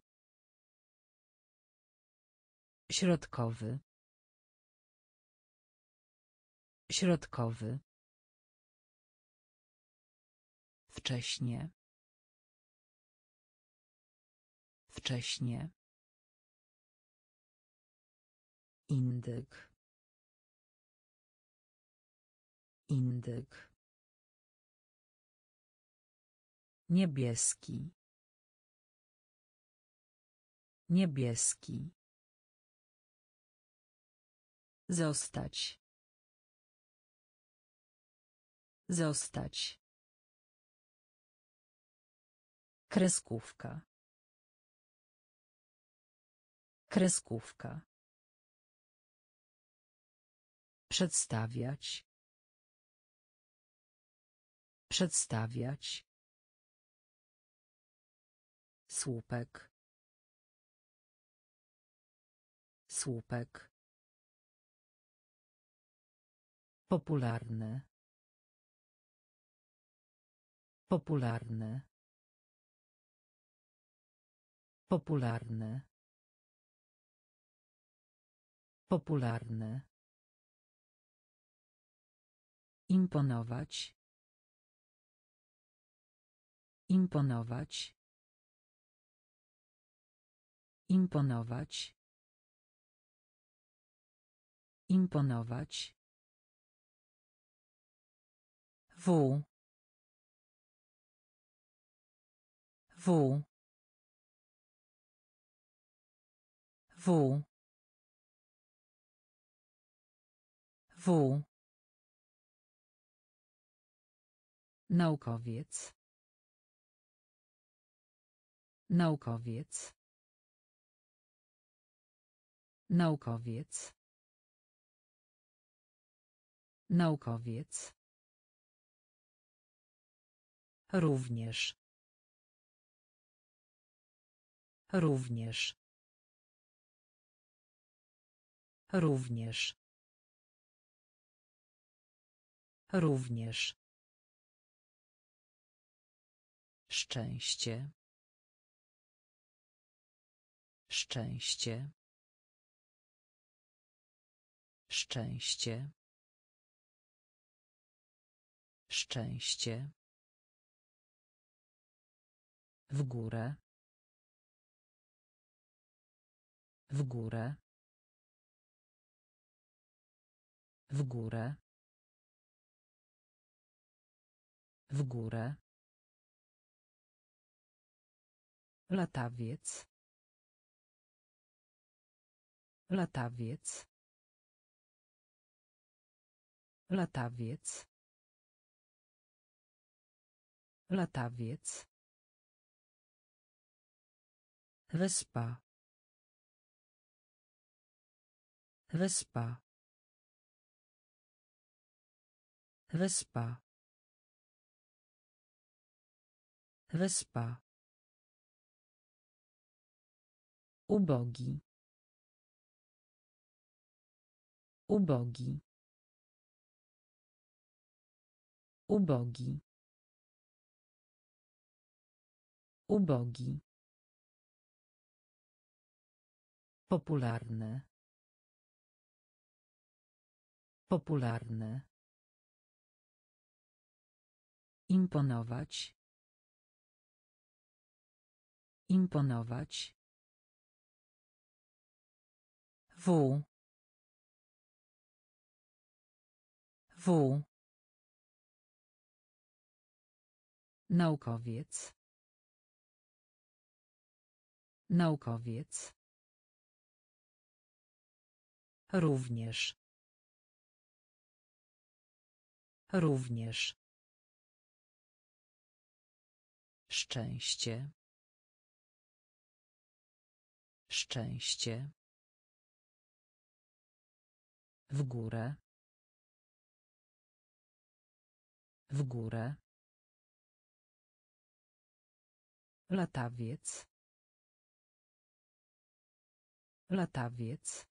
Środkowy. Środkowy. Wcześnie. Wcześnie. Indyk. Indyk. Niebieski. Niebieski. Zostać. Zostać. Kreskówka. Kreskówka. Przedstawiać. Przedstawiać. Słupek. Słupek. Popularny. Popularny. Popularny. Popularny. Imponować. Imponować. Imponować. Imponować. W. W. W. W. Naukowiec. Naukowiec. Naukowiec. Naukowiec. Również. Również. Również. Również. Szczęście. Szczęście. Szczęście. Szczęście. W górę. W górę. W górę. W górę. Latawiec. Latawiec. Latawiec. Latawiec. Wyspa. Wyspa. Wyspa. Wyspa. Ubogi. Ubogi. Ubogi. Ubogi. Popularny. Popularny. Imponować. Imponować. W. W. Naukowiec. Naukowiec. Również. Również. Szczęście. Szczęście. W górę. W górę. Latawiec. Latawiec.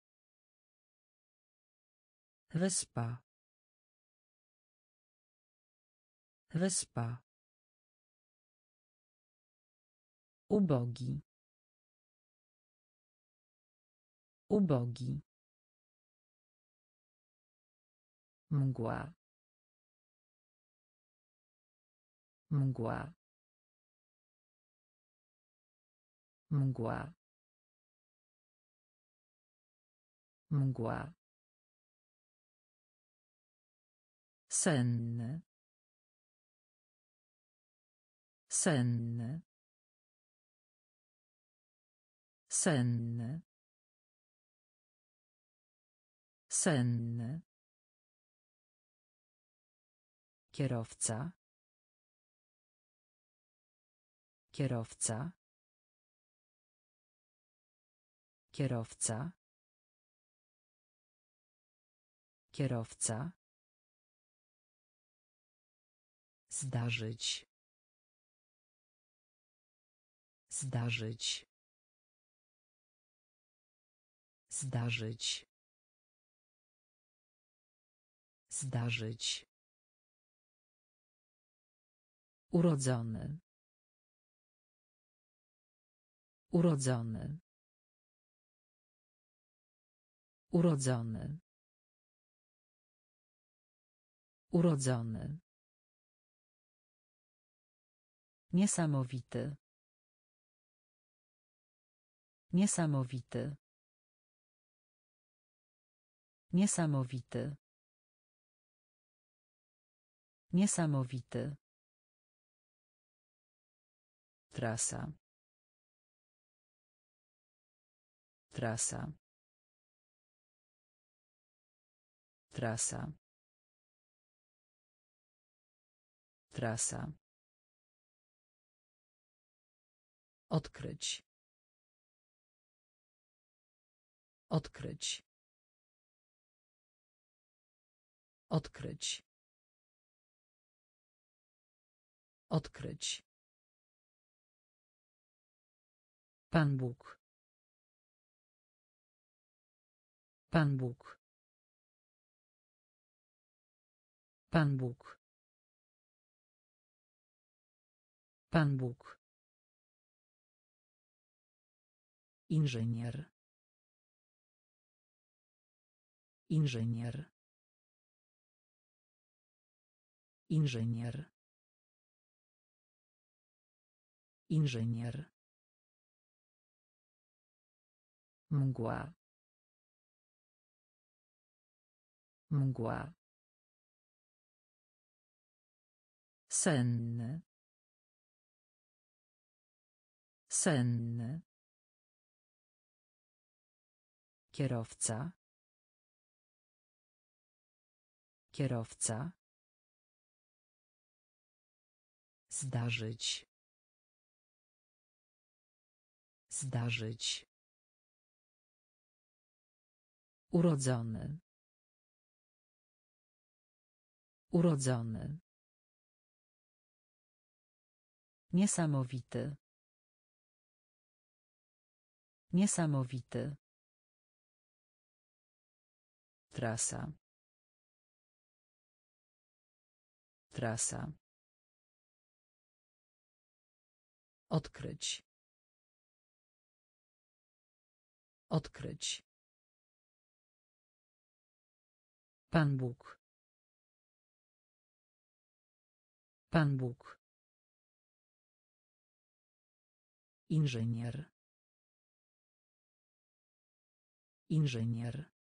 Wyspa. Wyspa. Ubogi. Ubogi. Mgła. Mgła. Mgła. Mgła. Senny. Senny. Senny. Senny. Kierowca. Kierowca. Kierowca. Kierowca. Zdarzyć. Zdarzyć. Zdarzyć. Zdarzyć. Urodzony. Urodzony. Urodzony. Urodzony. Niesamowity. Niesamowity. Niesamowity. Niesamowity. Trasa. Trasa. Trasa. Trasa. Odkryć. Odkryć. Odkryć. Odkryć. Pan Bóg. Pan Bóg. Pan Bóg. Pan Bóg. Inżynier. Inżynier. Inżynier. Inżynier. Mgła. Mgła. Senny. Senny. Kierowca. Kierowca. Zdarzyć. Zdarzyć. Urodzony. Urodzony. Niesamowity. Niesamowity. Trasa. Trasa. Odkryć. Odkryć. Pan Bóg. Pan Bóg. Inżynier. Inżynier.